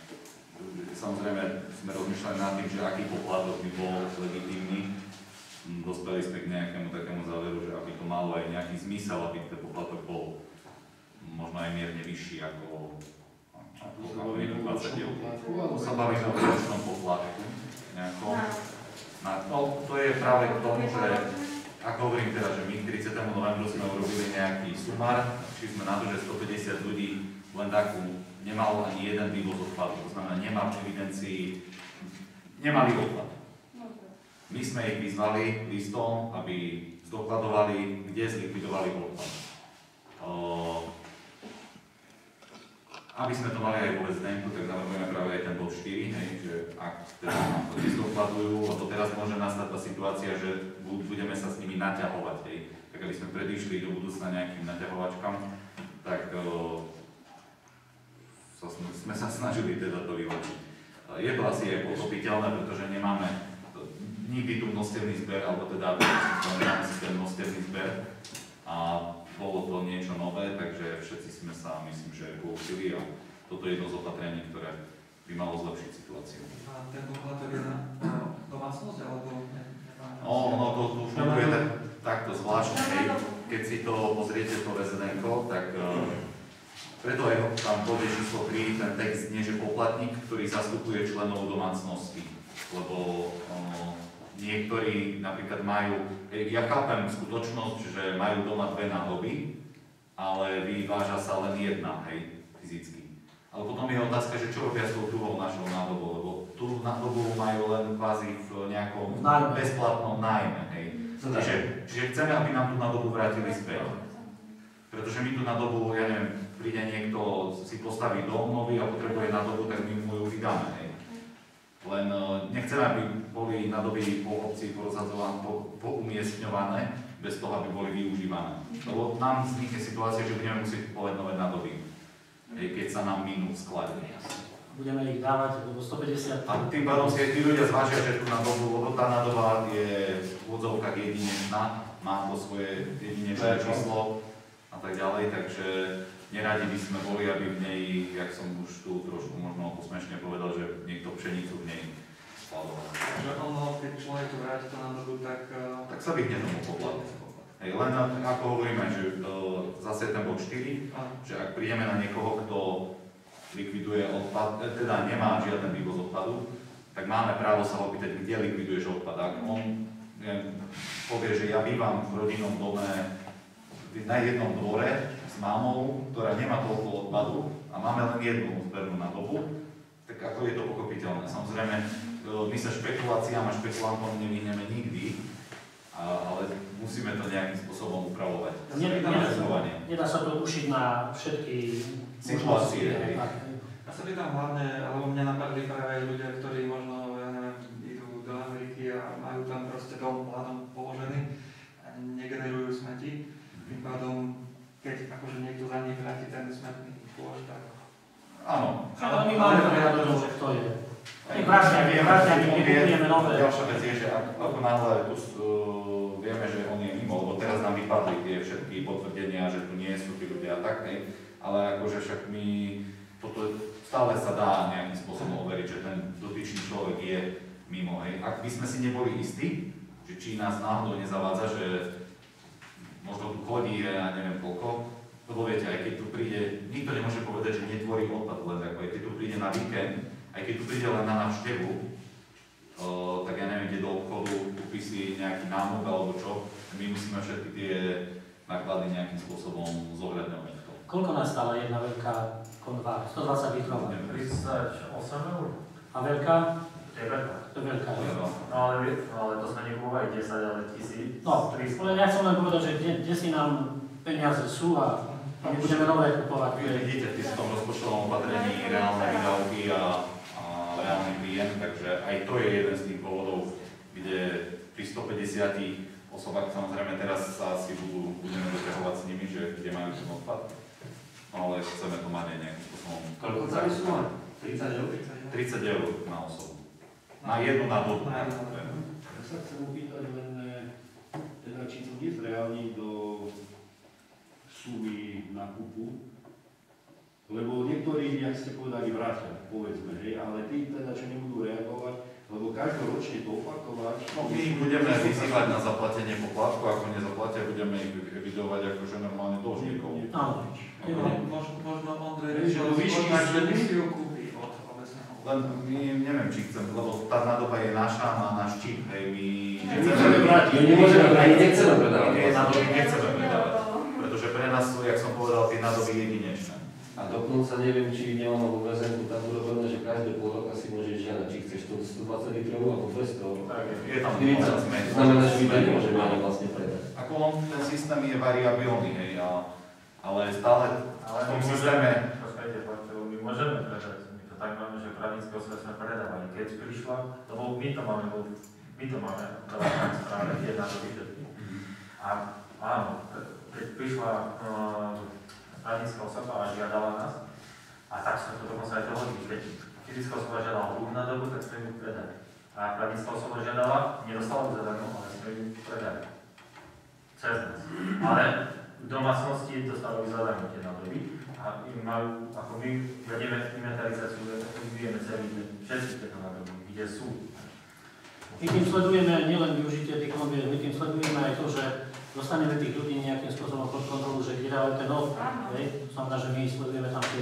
samozrejme, sme rozmýšľali nad tým, že aký poplatok by bol legitímny. Dospeli sme k nejakému takému záveru, že aby to malo aj nejaký zmysel, aby ten poplatok bol možno aj mierne vyšší ako dvadsať eur. To sa bavíme o ročnom poplatku nejakom. No, to je práve k tomu, že ako hovorím teda, že my k tridsiatemu novembru sme urobili nejaký sumár, či sme na to, že stopäťdesiat ľudí len takú nemalo ani jeden vývoz odpadu, to znamená, nemá v evidencii, nemali odpad. My sme ich vyzvali listom, aby zdokladovali, kde zlikvidovali odpad. Aby sme to mali aj vo vé zet en, tak navrhujeme práve aj ten bod štyri, hej, že ak teda nám to nezdokladujú, lebo teraz môže nastať tá situácia, že budeme sa s nimi naťahovať, hej. Tak aby sme predišli do budúcna nejakým naťahovačkám, tak uh, sa, sme sa snažili teda to vyvodiť. Je to asi aj pochopiteľné, pretože nemáme nikdy tu množstevný zber, alebo teda nemáme si ten množstevný zber. A bolo to niečo nové, takže všetci sme sa, myslím, že poučili a toto je jedno z opatrení, ktoré by malo zlepšiť situáciu. A ten poplatok je na domácnosť, alebo ne? No, no to, to už funguje tak, takto zvláštne, hej. Keď si to pozriete to vé zet enko, tak uh, preto aj tam bude číslo tri, ten text nie, že poplatník, ktorý zastupuje členov domácnosti. lebo o, niektorí napríklad majú, ja chápem skutočnosť, že majú doma dve nádoby, ale vyváža sa len jedna, hej, fyzicky. Ale potom je otázka, že čo robia s tou druhou našou nádobou, lebo tú nádobu majú len kvázi v nejakom Nájme. bezplatnom nájme, hej. Čiže, čiže chceme, aby nám tú nádobu vrátili späť. Pretože my tú nádobu, ja neviem, príde niekto, si postaví dom nový a potrebuje nádobu, tak my mu ju vydáme, hej. Len nechceme, aby boli nádoby po obci porozhadzované, po, poumiestňované, bez toho, aby boli využívané. Lebo nám vznikne situácia, že budeme musieť kupovať nové nádoby, keď sa nám minú sklady. Budeme ich dávať, lebo stopäťdesiat... A tým pádom si aj tí ľudia zvážia, že tú nádobu, lebo tá nádoba je v úvodzovkách jedinečná, má to svoje jedinečné číslo a tak ďalej, takže neradi by sme boli, aby v nej, jak som už tu trošku možno posmešne povedal, že niekto pšenicu v nej skladoval. Takže ono, keď človek tu vráti to nádobu, tak... Tak sa vyhne tomu poplatku. Hej, len ako hovoríme, že uh, zase je ten bod štyri, že ak prídeme na niekoho, kto likviduje odpad, teda nemá žiaden vývoz odpadu, tak máme právo sa ho pýtať, kde likviduješ odpad. Ak on neviem, povie, že ja bývam v rodinnom dome na jednom dvore s mámou, ktorá nemá toľko odpadu a máme len jednu zbernú nádobu, tak ako je to pochopiteľné. Samozrejme, my sa špekuláciám a špekulantom nevyhneme nikdy, ale musíme to nejakým spôsobom upravovať. Nedá sa to ušiť na všetky situácie. Ja sa pýtam hlavne, alebo mňa napadli práve ľudia, ktorí možno, ja neviem, idú do Ameriky a majú tam proste dom plánom položený a negenerujú smeti. Tým pádom, keď akože niekto za nich vráti ten smetný kôž, tak... Áno. Ale my máme to, že kto je. Vražďaky, vražďaky, kupujeme nové. Ďalšia vec je, že ako náhle tu vieme, že on je mimo, lebo teraz nám vypadli tie všetky potvrdenia, že tu nie sú tí ľudia a tak, hej. Ale akože však my, toto stále sa dá nejakým spôsobom overiť, že ten dotyčný človek je mimo, hej. Ak by sme si neboli istí, že či nás náhodou nezavádza, že možno tu chodí, ja neviem koľko, lebo viete, aj keď tu príde, nikto nemôže povedať, že netvorí odpad, len ako aj keď tu príde na víkend, aj keď tu príde len na návštevu, Uh, tak ja neviem, kde do obchodu, kúpi si nejaký námok alebo čo, my musíme všetky tie náklady nejakým spôsobom zohľadňovať. Koľko nás stála jedna veľká konvá? stodvadsať litrov. tridsaťosem eur. A veľká? To je veľká. To je veľká. No ale, no, ale to sme nekupovali desať, ale tisíc. No, ale ja chcem len povedať, že kde, kde si nám peniaze sú a my budeme nové kupovať. Vy vidíte v tom rozpočtovom opatrení reálne výdavky a reálny príjem, takže aj to je jeden z tých dôvodov, kde pri stopäťdesiat osobách samozrejme teraz sa asi budú, budeme doťahovať s nimi, že kde majú ten odpad, no ale chceme to mať aj nejakým spôsobom. Koľko celý sú mať? tridsať eur? tridsať eur na osobu. Na jednu nádobu. Ja sa chcem opýtať len, teda, či to vie zreálniť do sumy nákupu, lebo niektorí, jak ste povedali, vrátia, povedzme, hej, ale tí teda, čo nebudú reagovať, lebo každoročne to opakovať... No my ich budeme vyzývať na zaplatenie poplatku, ako nezaplatia, budeme ich evidovať akože normálne dlžníkov. Áno. Možno Ondrej riešil tak, že nech si ju kúpi od obecného. Len my neviem, či chcem, lebo tá nádoba je naša, má náš čip, hej, my nechceme vrátiť. My nemôžeme vrátiť, nechceme predávať. Nechceme predávať, pretože pre nás sú, jak som povedal, tie nádoby jedinečné. A dokonca neviem, či nemám vo väzenku tam urobené, že každé pol roka si môžeš žiadať, či chceš to stodvadsať litrov alebo dvesto. Je tam tridsať. To znamená, že my to nemôžeme ani vlastne predať. Ako on, ten systém je variabilný, hej, ale stále v tom systéme... Počkajte, my môžeme predať, my to tak máme, že právnické osoby sme predávali. Keď prišla, lebo my to máme, my to máme, v správe, jedna do všetky. A áno, keď prišla právnická osoba a žiadala nás, a tak sme to dokonca aj dohodli, keď fyzická osoba žiadala druhú nádobu, tak sme ju predali. A právnická osoba žiadala, nedostala ju zadarmo, ale sme ju predali. Cez nás. Ale v domácnosti dostali zadarmo tie nádoby a im majú, ako my vedieme inventarizáciu, vieme celý deň, všetci tieto nádoby, kde sú. My tým sledujeme nielen využitie tých konvier, my tým sledujeme aj to, že dostaneme tých ľudí nejakým spôsobom pod kontrolu, že kde dávajú ten odpad, hej? To znamená, že my sledujeme tam tie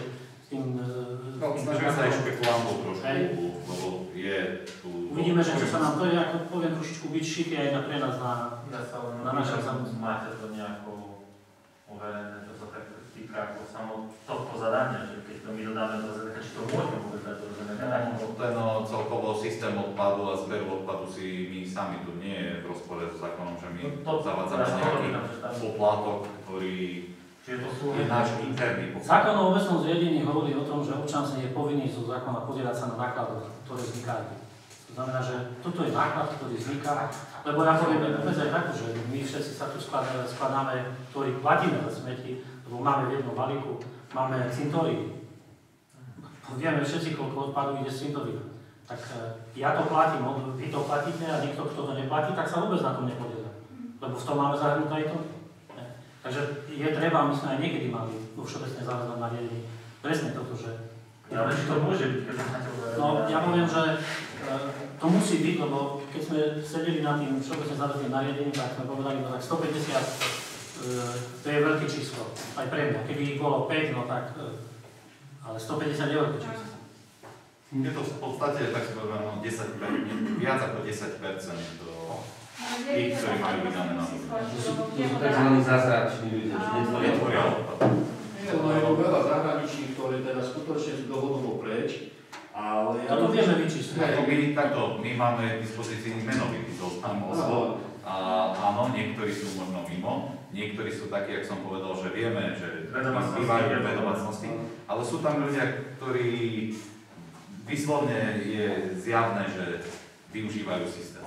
tým... No, snažíme sa aj špekulantov trošku, lebo je tu... Uvidíme, že čo sa nám to je, ako poviem, trošičku byť šitý aj na pre nás na, Ja sa len na našom pýtam, máte to nejako overené, čo sa tak týka ako samo tohto zadania, že keď to my dodáme do zadania, či to môžeme povedať do zadania? No, ten no, celkovo systém odpadu a zberu odpadu si my sami, tu nie je v rozpore s zákonom, že my No to- zavádzame ja nejaký hovorím, že tam- poplatok, ktorý Čiže to sú... je náš interný poplatok. Zákon o obecnom zriadení hovorí o tom, že občan sa je povinný zo zákona podielať sa na nákladoch, ktoré vznikajú. To znamená, že toto je náklad, ktorý vzniká, lebo ja poviem vôbec aj takto, že my všetci sa tu skladáme, skladáme, ktorí platíme za smeti, lebo máme v jednom balíku, máme cintorín. Vieme všetci, koľko odpadu ide z cintorína. Tak ja to platím, vy to platíte a niekto, kto to neplatí, tak sa vôbec na tom nepodieľa. Lebo v tom máme zahrnuté aj to. Takže je treba, my sme aj niekedy mali vo všeobecne záväznom nariadení presne toto, že... Ja viem, že to môže byť, keď máte overené. No, ja poviem, že to musí byť, lebo keď sme sedeli na tým všeobecne záväzným nariadením, tak sme povedali, no tak stopäťdesiat, to je veľké číslo, aj pre mňa. Keby ich bolo päť, no tak, ale stopäťdesiat je veľké číslo. Je to v podstate tak povedané desať percent, viac ako desať percent do tých, ktorí majú vydané na to. To sú takzvaní zázrační ľudia, že netvoria odpad. Je to je veľa zahraničných, ktoré teda skutočne sú dlhodobo preč, ale... Toto vieme vyčísliť. Ako my, takto, my máme k dispozícii menovitý zoznam osôb a áno, niektorí sú možno mimo, niektorí sú takí, jak som povedal, že vieme, že bývajú dve domácnosti, ale sú tam ľudia, ktorí vyslovne je zjavné, že využívajú systém.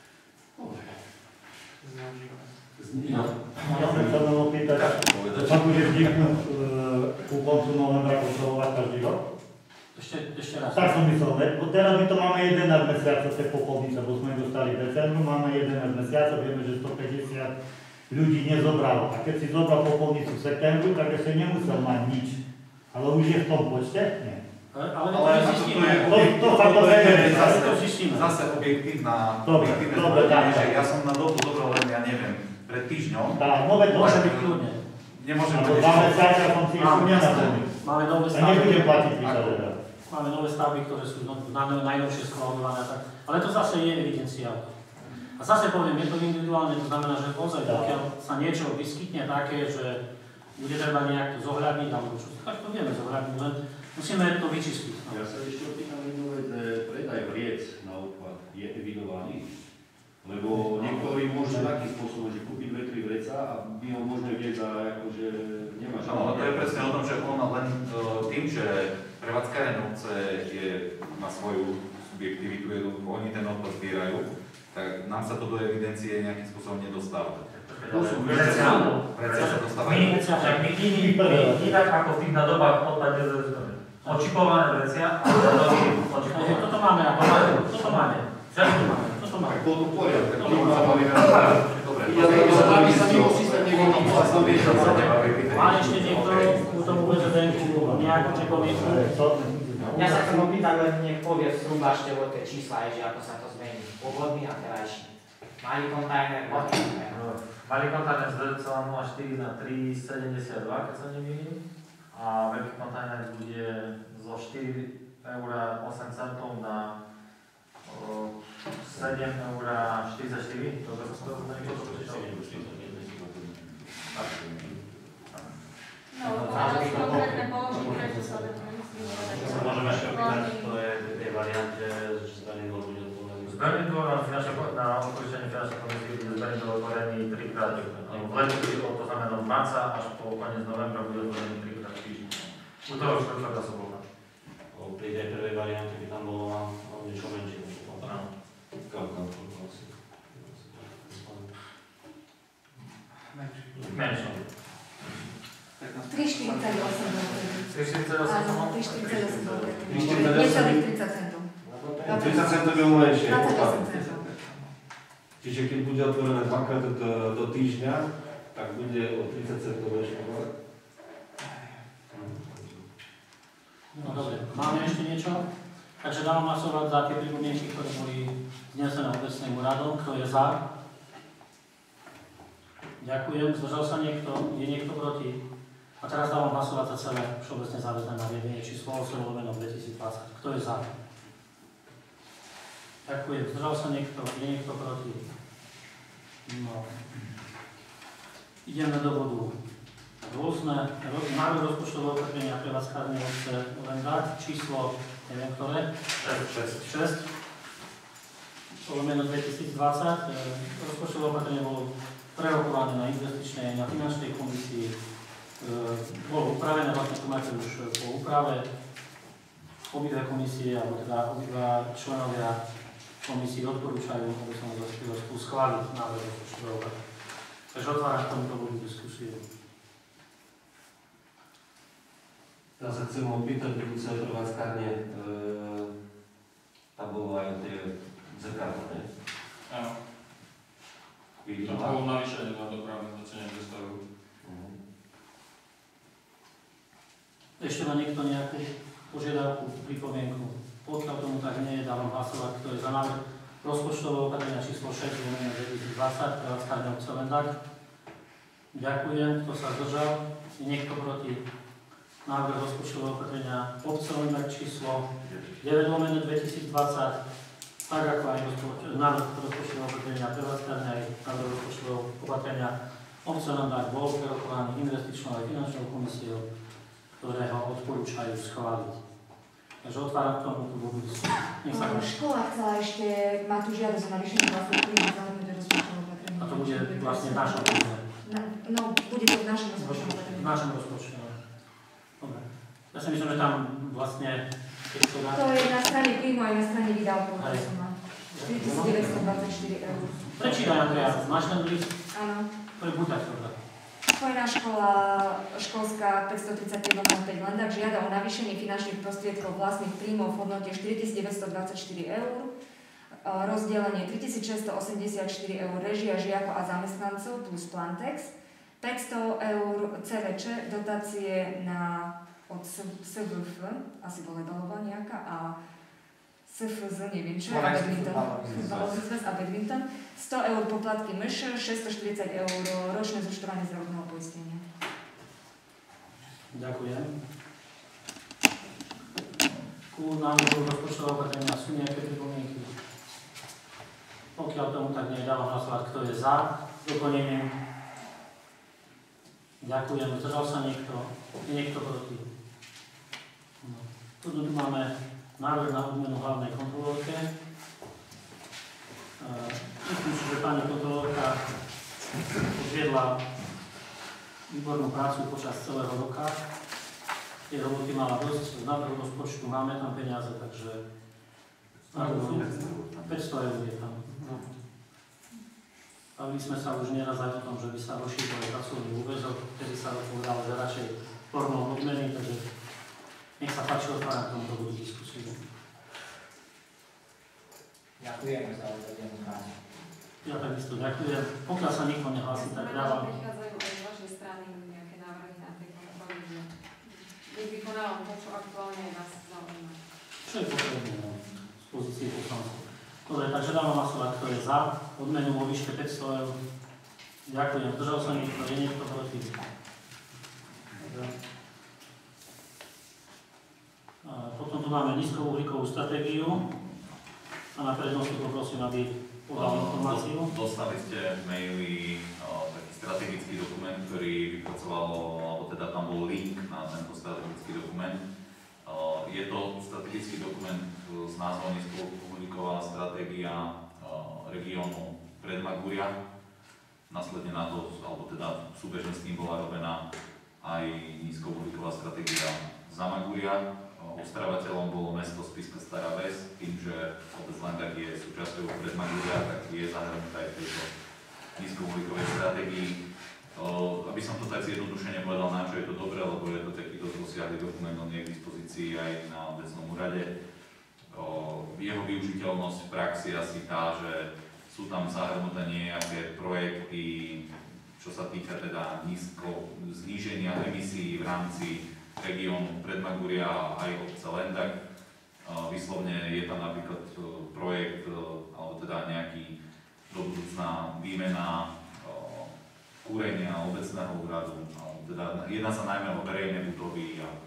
Ja som sa len opýtať, to sa bude vzniknúť ku koncu novembra kontrolovať každý rok? Ešte, ešte raz. Tak som myslel, lebo teraz my to máme jedenásť mesiacov tej popolnice, bo sme dostali v decembru, máme jedenásť mesiacov, vieme, že stopäťdesiat ľudí nezobralo. A keď si zobral popolnicu v septembru, tak ešte nemusel mať nič. Ale už je v tom počte? Nie. Ale, Ale to zistíme. je To, to sa to vedie, zase, to zistíme. zase objektívna, Dobre, objektívne dobre, zhodnotenie, tak. že ja som na dobu zobral len, ja neviem, pred týždňom. Tá, nové to Môže byť kľudne. Nemôžem Lebo byť dva ešte- mesiace som si ešte nenaplnil. Máme nové A stavby. nebudem platiť vysadať. Máme nové stavby, ktoré sú no, na, najnovšie skladované. Tak. Ale to zase je evidencia. A zase poviem, je to individuálne, to znamená, že ozaj, pokiaľ sa niečo vyskytne také, že bude treba nejak to zohľadniť, alebo čo, tak to vieme zohľadniť, len musíme to vyčistiť. No. Ja sa ešte opýtam jednu vec, že predaj vriec na odpad je evidovaný? Lebo niektorí môžu takým spôsobom, že kúpi dve tri vreca a by ho možno vie za akože nemá žiadne. No, to je presne o tom, že on len uh, tým, že prevádzkareň obce je na svoju subjektivitu, jednoducho oni ten odpad zbierajú, tak nám sa to do evidencie nejakým spôsobom nedostáva. To sú Vrecia vrecia sa dostávajú. My, však my iní, my, my tak ako v tých nadobách odpad očipované vrecia, ale nadobí očipované. Toto máme, ako máme, toto máme. Celé to máme, toto máme. Tak bol to poriadok. To máme. Dobre, Ja to sa mimo systém nevidí, to sa vie, že sa Má ešte niekto ku tomu vé zet enku nejakú pripomienku? Ja sa chcem opýtať, len nech povie zhruba ešte o tie čísla, že ako sa to zmení. Pôvodný a terajší. Malý kontajner, veľký kontajner. Malý kontajner z dva celé nula štyri na tri sedemdesiatdva, keď sa nemýlim. A veľký kontajner bude zo štyri eurá osem centov na o, sedem eurá štyridsaťštyri. To je to, No, to konkrétne položky, prečo sa to Môžeme ešte opýtať, to je v tej variante, že zdaný dvor bude otvorený. Zberný dvor na finančné, na odporúčanie finančnej komisie bude zberný dvor otvorený trikrát. V lete, to znamená od marca až po koniec novembra bude otvorený trikrát v týždni. Útorok, štvrtok a sobota. Pri tej prvej variante by tam bolo niečo menšie. Áno. Menšie. tri štyridsaťosem tri štyridsaťosem? Áno, tri štyridsaťosem necelých tridsať centov. tridsať centov je menšie. dvadsaťosem centov. Čiže keď bude otvorené dvakrát do, do týždňa, tak bude o tridsať centov menšie. No dobre, máme ešte niečo? Takže dávam hlasovať za tie pripomienky, ktoré boli znesené obecným úradom. Kto je za? Ďakujem. Zdržal sa niekto? Je niekto proti? A teraz dávam hlasovať za celé všeobecne záväzné nariadenie číslo osem lomeno dvetisícdvadsať. Kto je za? Ďakujem. Zdržal sa niekto? Je niekto proti? No. Ideme do bodu. Rôzne návrh rozpočtového opatrenia prevádzkárne obce len dať číslo, neviem ktoré, šesť lomeno dvetisícdvadsať. Rozpočtové opatrenie bolo prerokované na investičnej, na finančnej komisii. Bolo upravené, vlastne tu máte už po úprave. Obidve komisie, alebo teda obidva členovia komisii odporúčajú, aby som rozpočtovú schváliť návrh rozpočtového opatrenia. Takže otváram k tomuto bodu diskusiu. Ja sa chcem opýtať, budúce prevádzkárne, e, tam bolo aj tie zrkadlo, ne? Áno. To bolo navýšenie na dopravné zacenie dvesto eur. Ešte má niekto nejakú požiadavku, pripomienku? Pokiaľ tomu tak nie je, dávam hlasovať, kto je za návrh rozpočtového opatrenia číslo šesť lomeno dvetisícdvadsať, prevádzkárne obce Lendák. Ďakujem. Kto sa zdržal? Je niekto proti? Návrh rozpočtového opatrenia obce Lendák číslo deväť lomeno dvetisícdvadsať, tak ako aj návrh rozpočtového opatrenia prevádzkárne aj návrh rozpočtového opatrenia obce Lendák bol prerokovaný investičnou aj finančnou komisiou, ktoré ho odporúčajú schváliť. Takže otváram k tomu tú bodu. Nech sa páči. Škola chcela ešte, má tu žiadosť o navýšenie vlastných príjmov zahrnuté rozpočtové opatrenie. A to bude vlastne v našom príjme. No, bude to v našom rozpočtovom opatrení. V našom rozpočte, no. Dobre. Ja si myslím, že tam vlastne, keď to dá... To je na strane príjmu aj na strane výdavkov, ktoré som má. štyritisícdeväťstodvadsaťštyri eur. Prečítaj, Andrea, máš ten list? Áno. To je buď tak, dobre. Spojená škola školská päťstotridsaťpäť lomeno päť Lendák žiada o navýšenie finančných prostriedkov vlastných príjmov v hodnote štyritisícdeväťstodvadsaťštyri eur, rozdelenie tritisícšesťstoosemdesiatštyri eur režia žiakov a zamestnancov plus Plantex, päťsto eur cé vé čé, dotácie na, od es vé ef, asi bola balová nejaká, a es ef zet, neviem čo, a badminton, futbalový zväz a badminton, sto eur poplatky myš, šesťstoštyridsať eur ročné zúčtovanie zdravotného poistenia. Ďakujem. Ku návrhu rozpočtového opatrenia sú nejaké pripomienky? Pokiaľ tomu tak nie dávam hlasovať, kto je za doplnenie. Ďakujem. Zdržal sa niekto? Je niekto proti? No. Tu tu máme návrh na odmenu hlavnej kontrolórke. Myslím si, že pani kontrolórka odviedla výbornú prácu počas celého roka. Tie roboty mala dosť, z návrhu rozpočtu máme tam peniaze, takže päťsto eur je tam. No. Bavili sme sa už nieraz aj o tom, že by sa rozšíril pracovný úväzok, ktorý sa povedal, že radšej formou odmeny, takže nech sa páči, otváram k tomuto bodu diskusiu. Ďakujeme za uvedenú prácu. Ja takisto ďakujem. Pokiaľ sa nikto nehlási, tak dávam. Prichádzajú aj z vašej strany nejaké návrhy na tej kontroly, že nech vykonávam to, čo aktuálne vás zaujíma. Čo je potrebné, no, z pozície poslancov. Dobre, takže dávam hlasovať, kto je za odmenu vo výške päťsto eur. Ďakujem. Zdržal sa niekto, je niekto proti? Potom tu máme nízkouhlíkovú stratégiu a na prednosti poprosím, aby podal informáciu. Dostali ste v maili o, taký strategický dokument, ktorý vypracovalo, alebo teda tam bol link na tento strategický dokument. O, je to strategický dokument s názvom Nízkouhlíková stratégia regiónu Predmagúria. Následne na to, alebo teda súbežne s tým bola robená aj nízkouhlíková stratégia Zamagúria. Ostávateľom bolo mesto Spišská Stará Ves, tým, že obec Lendák je súčasťou Predmagúria, tak je zahrnutá aj v tejto nízkouhlíkovej stratégii. Aby som to tak zjednodušene povedal, na čo je to dobré, lebo je to takýto rozsiahly dokument, on je k dispozícii aj na obecnom úrade. Jeho využiteľnosť v praxi je asi tá, že sú tam zahrnuté nejaké projekty, čo sa týka teda nízko zníženia emisí v rámci regiónu Predmagúria aj obce Lendák. Vyslovne je tam napríklad projekt, alebo teda nejaký do budúcna výmena kúrenia obecného úradu, teda jedná sa najmä o verejné budovy a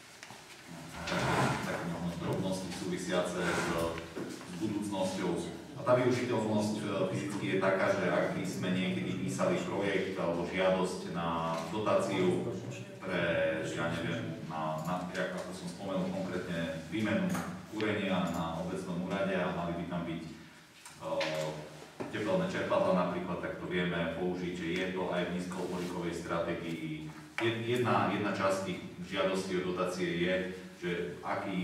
také možno drobnosti súvisiace s, s budúcnosťou. A tá využiteľnosť fyzicky je taká, že ak by sme niekedy písali projekt alebo žiadosť na dotáciu pre, ja neviem, na, na ako som spomenul konkrétne, výmenu kúrenia na obecnom úrade a mali by tam byť uh, tepelné čerpadlá napríklad, tak to vieme použiť, že je to aj v nízkouhlíkovej stratégii. Jedna, jedna časť tých žiadostí o dotácie je, že v, aký,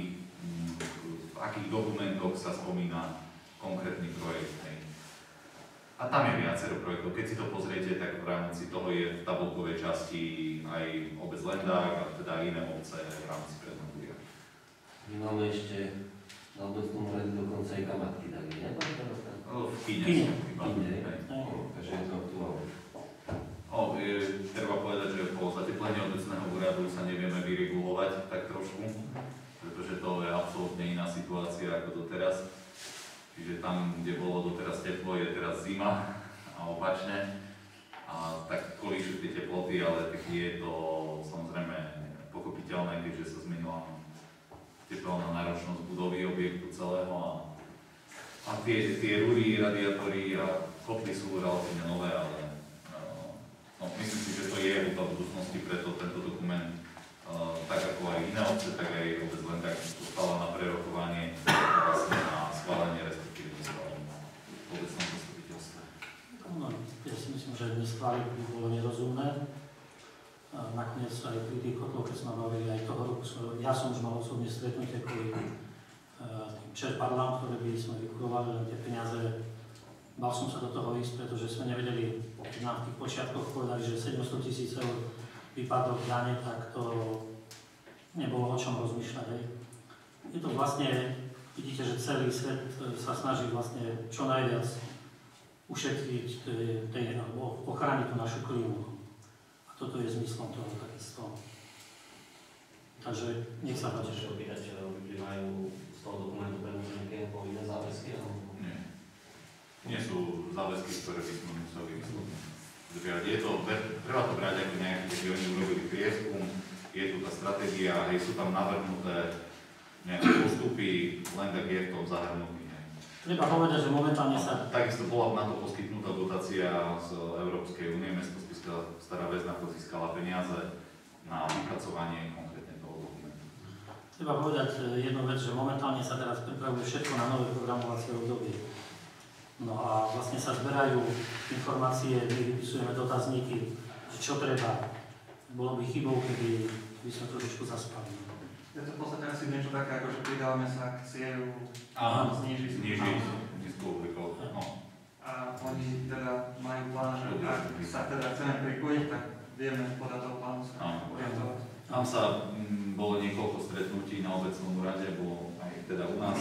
v akých dokumentoch sa spomína konkrétny projekt. Hej. A tam je viacero projektov. Keď si to pozriete, tak v rámci toho je v tabulkovej časti aj obec Lendák a teda iné obce v rámci Predmodúria. My máme ešte na obecnom úrade dokonca aj kamatky, tak nie? V Kíne. Kíne, takže je to aktuálne. O, je, treba povedať, že po zateplení obecného úradu sa nevieme vyregulovať tak trošku, pretože to je absolútne iná situácia ako doteraz. Čiže tam, kde bolo doteraz teplo, je teraz zima a opačne. A tak kolíšu tie teploty, ale tak je to samozrejme pochopiteľné, keďže sa zmenila teplná náročnosť budovy, objektu celého. A, a tie, tie rúry, radiátory a kotly sú relatívne nové, ale no, myslím si, že to je v budúcnosti, preto tento dokument, uh, tak ako aj iné obce, tak aj obec Lendák dostala na prerokovanie vlastne na schválenie, respektíve schválenie v obecnom zastupiteľstve. No, ja si myslím, že neschváliť by bolo nerozumné. A nakoniec aj pri tých kotloch, keď sme bavili aj toho roku, ja som už mal osobne stretnutie kvôli uh, tým čerpadlám, ktoré by sme vykurovali, len tie peniaze. Bal som sa do toho ísť, pretože sme nevedeli, keď nám v tých počiatkoch povedali, že sedemsto tisíc eur výpadok dane, tak to nebolo o čom rozmýšľať. Hej. Je to vlastne, vidíte, že celý svet sa snaží vlastne čo najviac ušetriť, tej, alebo ochrániť tú našu klímu. A toto je zmyslom toho takisto. Takže nech sa páči. Ešte opýtať, či vyplývajú z toho dokumentu pre nejaké povinné záväzky? Nie. Nie sú záväzky, ktoré by sme museli zdržať. Je to, treba to brať ako nejaký, keď oni urobili prieskum, je tu tá stratégia, hej, sú tam navrhnuté nejaké postupy, len tak je v tom zahrnutý. Treba povedať, že momentálne sa... Takisto bola na to poskytnutá dotácia z Európskej únie, mesto Spišská Stará Ves na to získala peniaze na vypracovanie konkrétne toho dokumentu. Treba povedať jednu vec, že momentálne sa teraz pripravuje všetko na nové programovacie obdobie. No a vlastne sa zberajú informácie, my vypisujeme dotazníky, že čo treba. Bolo by chybou, keby by sme trošičku zaspali. Je to v podstate asi niečo také, ako že pridávame sa k cieľu znížiť znížiť nízkouhlíkovú. No. A oni teda majú plán, že ak sa teda chceme pripojiť, tak vieme podľa toho plánu sa orientovať. Tam sa m, bolo niekoľko stretnutí na obecnom úrade, bolo aj teda u nás,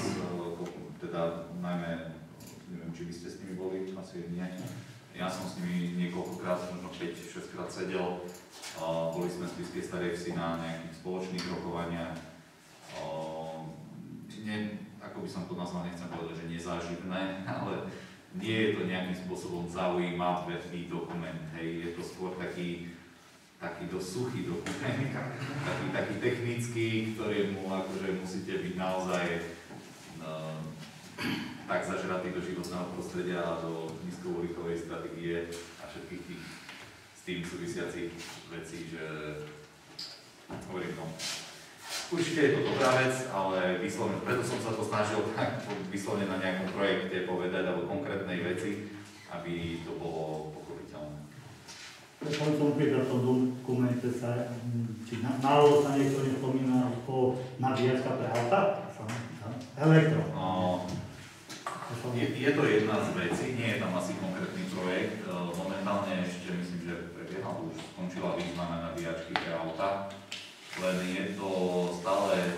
teda najmä, neviem, či by ste s nimi boli, asi nie. Ja som s nimi niekoľkokrát, možno päť šesť krát sedel. Uh, boli sme v Spišskej Starej Vsi na nejakých spoločných rokovaniach. Uh, nie, ako by som to nazval, nechcem povedať, že nezáživné, ale nie je to nejakým spôsobom zaujímavý dokument. Hej. Je to skôr taký, taký dosť suchý dokument, taký, taký technický, ktorému akože musíte byť naozaj uh, tak zažratý do životného prostredia a do nízkouhlíkovej stratégie a všetkých tých s tým súvisiacich vecí, že hovorím to. Určite je to dobrá vec, ale vyslovene, preto som sa to snažil tak vyslovene na nejakom projekte povedať alebo konkrétnej veci, aby to bolo pochopiteľné. Som som pri tom dokumente sa, či málo sa niekto nespomína o nabíjačka pre auta? Elektro. No, je, je to jedna z vecí, nie je tam asi konkrétny projekt. Momentálne ešte myslím, že prebiehal, už skončila výzva na nabíjačky pre auta, len je to stále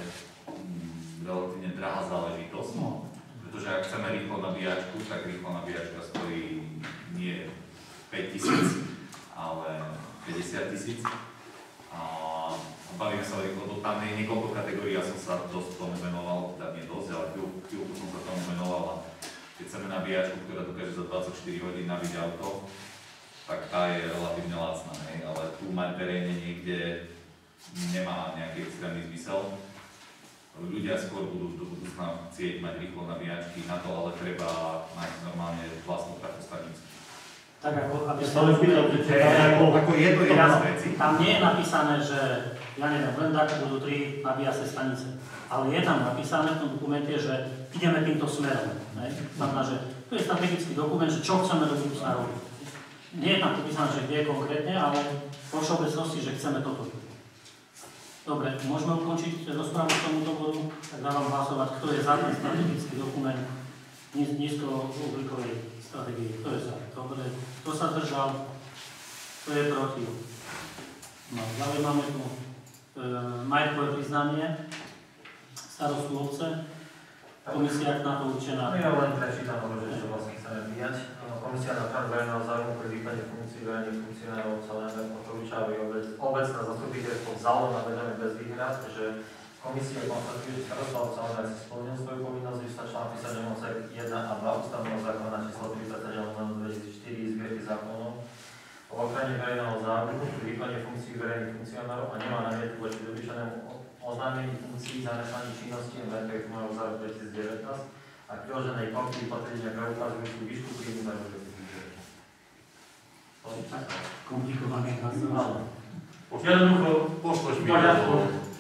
mm, relatívne drahá záležitosť, no. Pretože ak chceme rýchlo nabíjačku, tak rýchlo nabíjačka stojí nie päť tisíc, ale päťdesiat tisíc. A bavíme sa o rýchlo, tam je niekoľko kategórií, ja som sa dosť tomu venoval, tak nie dosť, ale chvíľku som sa tomu venoval. Keď chceme nabíjačku, ktorá dokáže za dvadsaťštyri hodín nabiť auto, tak tá je relatívne lacná, hej, ale tu mať v teréne niekde nemá nejaký extrémny zmysel. Ľudia skôr budú do budúcna chcieť mať rýchlo nabíjačky, na to ale treba mať normálne vlastnú takú stanicu. Tak ako, aby Ja sa len pýtam, že či ako, Ako je to jedna z vecí. tam nie je napísané, že, ja neviem, len tak budú tri nabíjacie stanice. Ale je tam napísané v tom dokumente, že ideme týmto smerom. Ne? Znamená, že to je strategický dokument, že čo chceme do budúcna robiť. Nie je tam napísané, že kde konkrétne, ale vo všeobecnosti, že chceme toto. Dobre, môžeme ukončiť rozprávu k tomuto bodu, tak dávam hlasovať, kto je za ten strategický dokument nízkouhlíkovej stratégie. Kto je za? Dobre, kto sa držal? Kto je proti? No, ďalej máme tu e, majetkové priznanie starostu obce. Komisia na to určená. No ja len prečítam, že čo vlastne chceme vyjať. Komisia na čas verejného záujmu pri výkone funkcií verejných funkcionárov obce len odporúča, aby obec, obecné zastupiteľstvo vzalo na vedomie bez výhrad, že komisia konštatuje, že starosta obce len si splnil svoju povinnosť, vystačila napísať len odsek jeden a dva ústavného zákona číslo tridsaťsedem dvetisícštyri zbierky zákonov o ochrane verejného záujmu pri výkone funkcií verejných funkcionárov a nemá námietku voči dovyšenému oznámení funkcií zamestnaní činnosti v Lentových tomov za rok dvetisícdevätnásť a priloženej kopii potvrdenia preukazujúcu výšku príjmu za rok dvetisícdevätnásť. Tak komplikované hlasovanie. Jednoducho, Pošloš mi poriadku.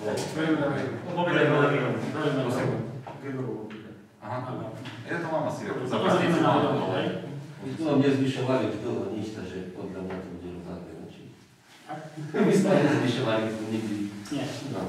Aha, ja to mám asi ako To zrieme na vedomie, hej? Tu nám nezvyšovali v toho nič, takže podľa mňa to bude rovnaké. My sme nezvyšovali tu nikdy. Nie. No.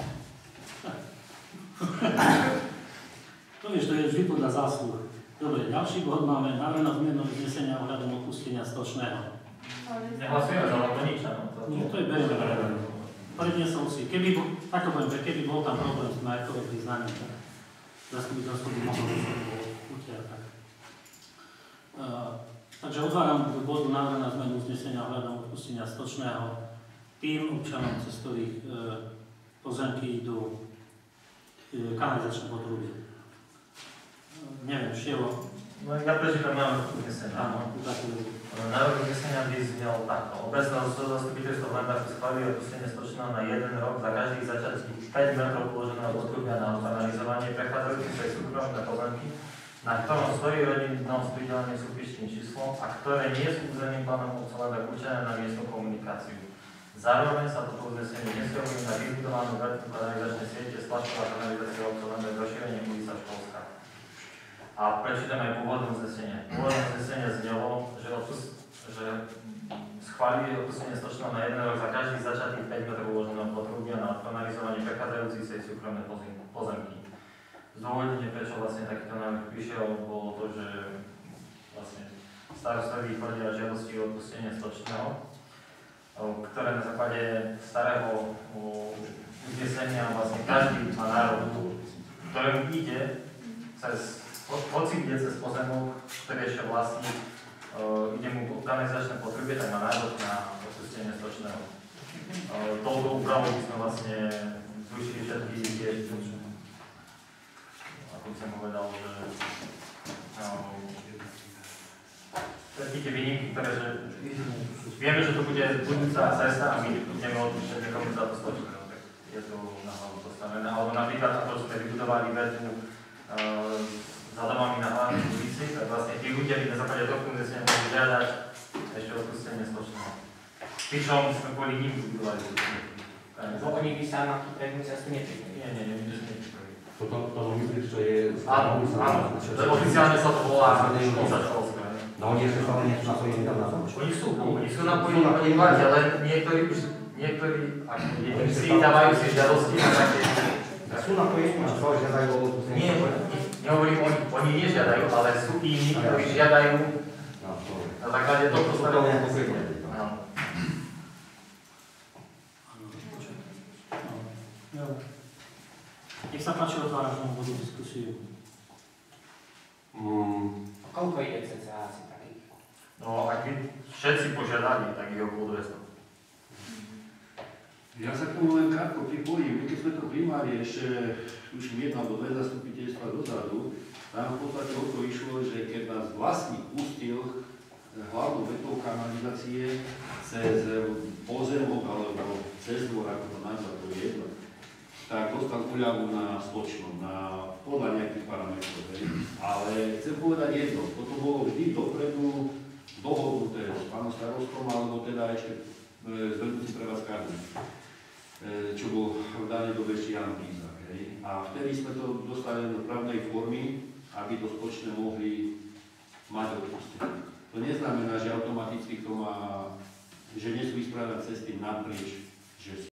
To vieš, to je vždy podľa zásluh. Dobre, ďalší bod máme návrh na zmenu znesenia ohľadom odpustenia stočného. Nehlasujeme za to nič, áno. Nie, to je bereme. Predniesol si, keby bol, tak to poviem, že keby bol tam problém s majetkovým priznaním, tak zastupiteľstvo by mohlo utiať tak. Uh, takže otváram k bodu návrh na zmenu uznesenia ohľadom odpustenia stočného tým občanom, cez ktorých uh, pozemky idú uh, kanalizačné potrubie. Uh, neviem, Šievo. No ja prečítam návrh uznesenia. Áno, takú. Návrh uznesenia by znel takto. Obecné zastupiteľstvo v Lendáku schválilo odpustenie stočného na jeden rok za každých začiatkých päť metrov položeného potrubia na kanalizovanie prechádzajúcich sa súkromné pozemky, na ktorom stojí rodinnom pridelené sú píštnym číslom a ktoré nie sú územným plánom obce Lendák určené na miestnu komunikáciu. Zároveň sa toto uznesenie nesťahuje na vybudovanú veľkú kanalizačné siete splašková kanalizácia obce Lendák rozšírenie ulica Školská. A prečítam aj pôvodné uznesenie. Pôvodné uznesenie znelo, že, odpust, že schválili odpustenie stočného na jeden rok za každých začatých päť metrov uloženého potrubia na kanalizovanie prechádzajúcich sa súkromné pozemky. Zdôvodnenie, prečo vlastne takýto návrh prišiel, bolo to, že vlastne starostovi chodia žiadosti o odpustenie stočného, ktoré na základe starého uznesenia vlastne každý má nárok, ktorému ide cez hoci kde cez pozemok, ktorý ešte vlastní, uh, ide mu kanalizačné potrubie, tak má nárok na odpustenie stočného. Uh, touto úpravou by sme vlastne zrušili všetky tie, ako som povedal, že uh, všetky tie výnimky, ktoré že vieme, že to bude budúca cesta a my ideme odpúšťať niekomu za to stočného, tak je to na hlavu postavené. Alebo napríklad, ako sme vybudovali vedú uh, za domami na hlavnej ulici, tak vlastne tí ľudia by na základe tohto uznesenia mohli žiadať ešte odpustenie stočného. Pričom sme kvôli ním vybudovali ulici. Oni by sa na tú prednú cestu nepripravili. Nie, nie, nie, my sme nepripravili. Toto myslíš, čo je... Áno, áno, oficiálne sa to volá školská školská. No oni ešte stále nie sú napojení tam na to? Oni sú, oni sú napojení, oni platia, ale niektorí už, niektorí, ako niektorí si dávajú si žiadosti na také... Sú napojení na to, žiadajú o odpustenie? Nie, nehovorím, oni, oni nežiadajú, ale sú iní, ktorí žiadajú na základe tohto stavenia. Nech sa páči, otváraš nám vodu diskusiu. Mm. Koľko ide cca asi takých? No, ak by všetci požiadali, tak je okolo dvesto. Ja sa k tomu len krátko pripojím. My keď sme to primári ešte, tuším, jedna alebo dve zastupiteľstva dozadu, tam v podstate o to išlo, že keď nás vlastník pustil hlavnou vetou kanalizácie cez pozemok alebo cez dvor, ako to nazva, to je jedno, tak dostal úľavu na sločnom, na podľa nejakých parametrov. Ale chcem povedať jedno, toto bolo vždy dopredu dohodnuté s pánom starostom, alebo teda ešte s vedúcim prevádzkárom, čo bol v danej dobe ešte Jan Pízak. A vtedy sme to dostali do právnej formy, aby to spoločne mohli mať odpustenie. To neznamená, že automaticky to má, že nie sú vysporiadané cesty naprieč, že sú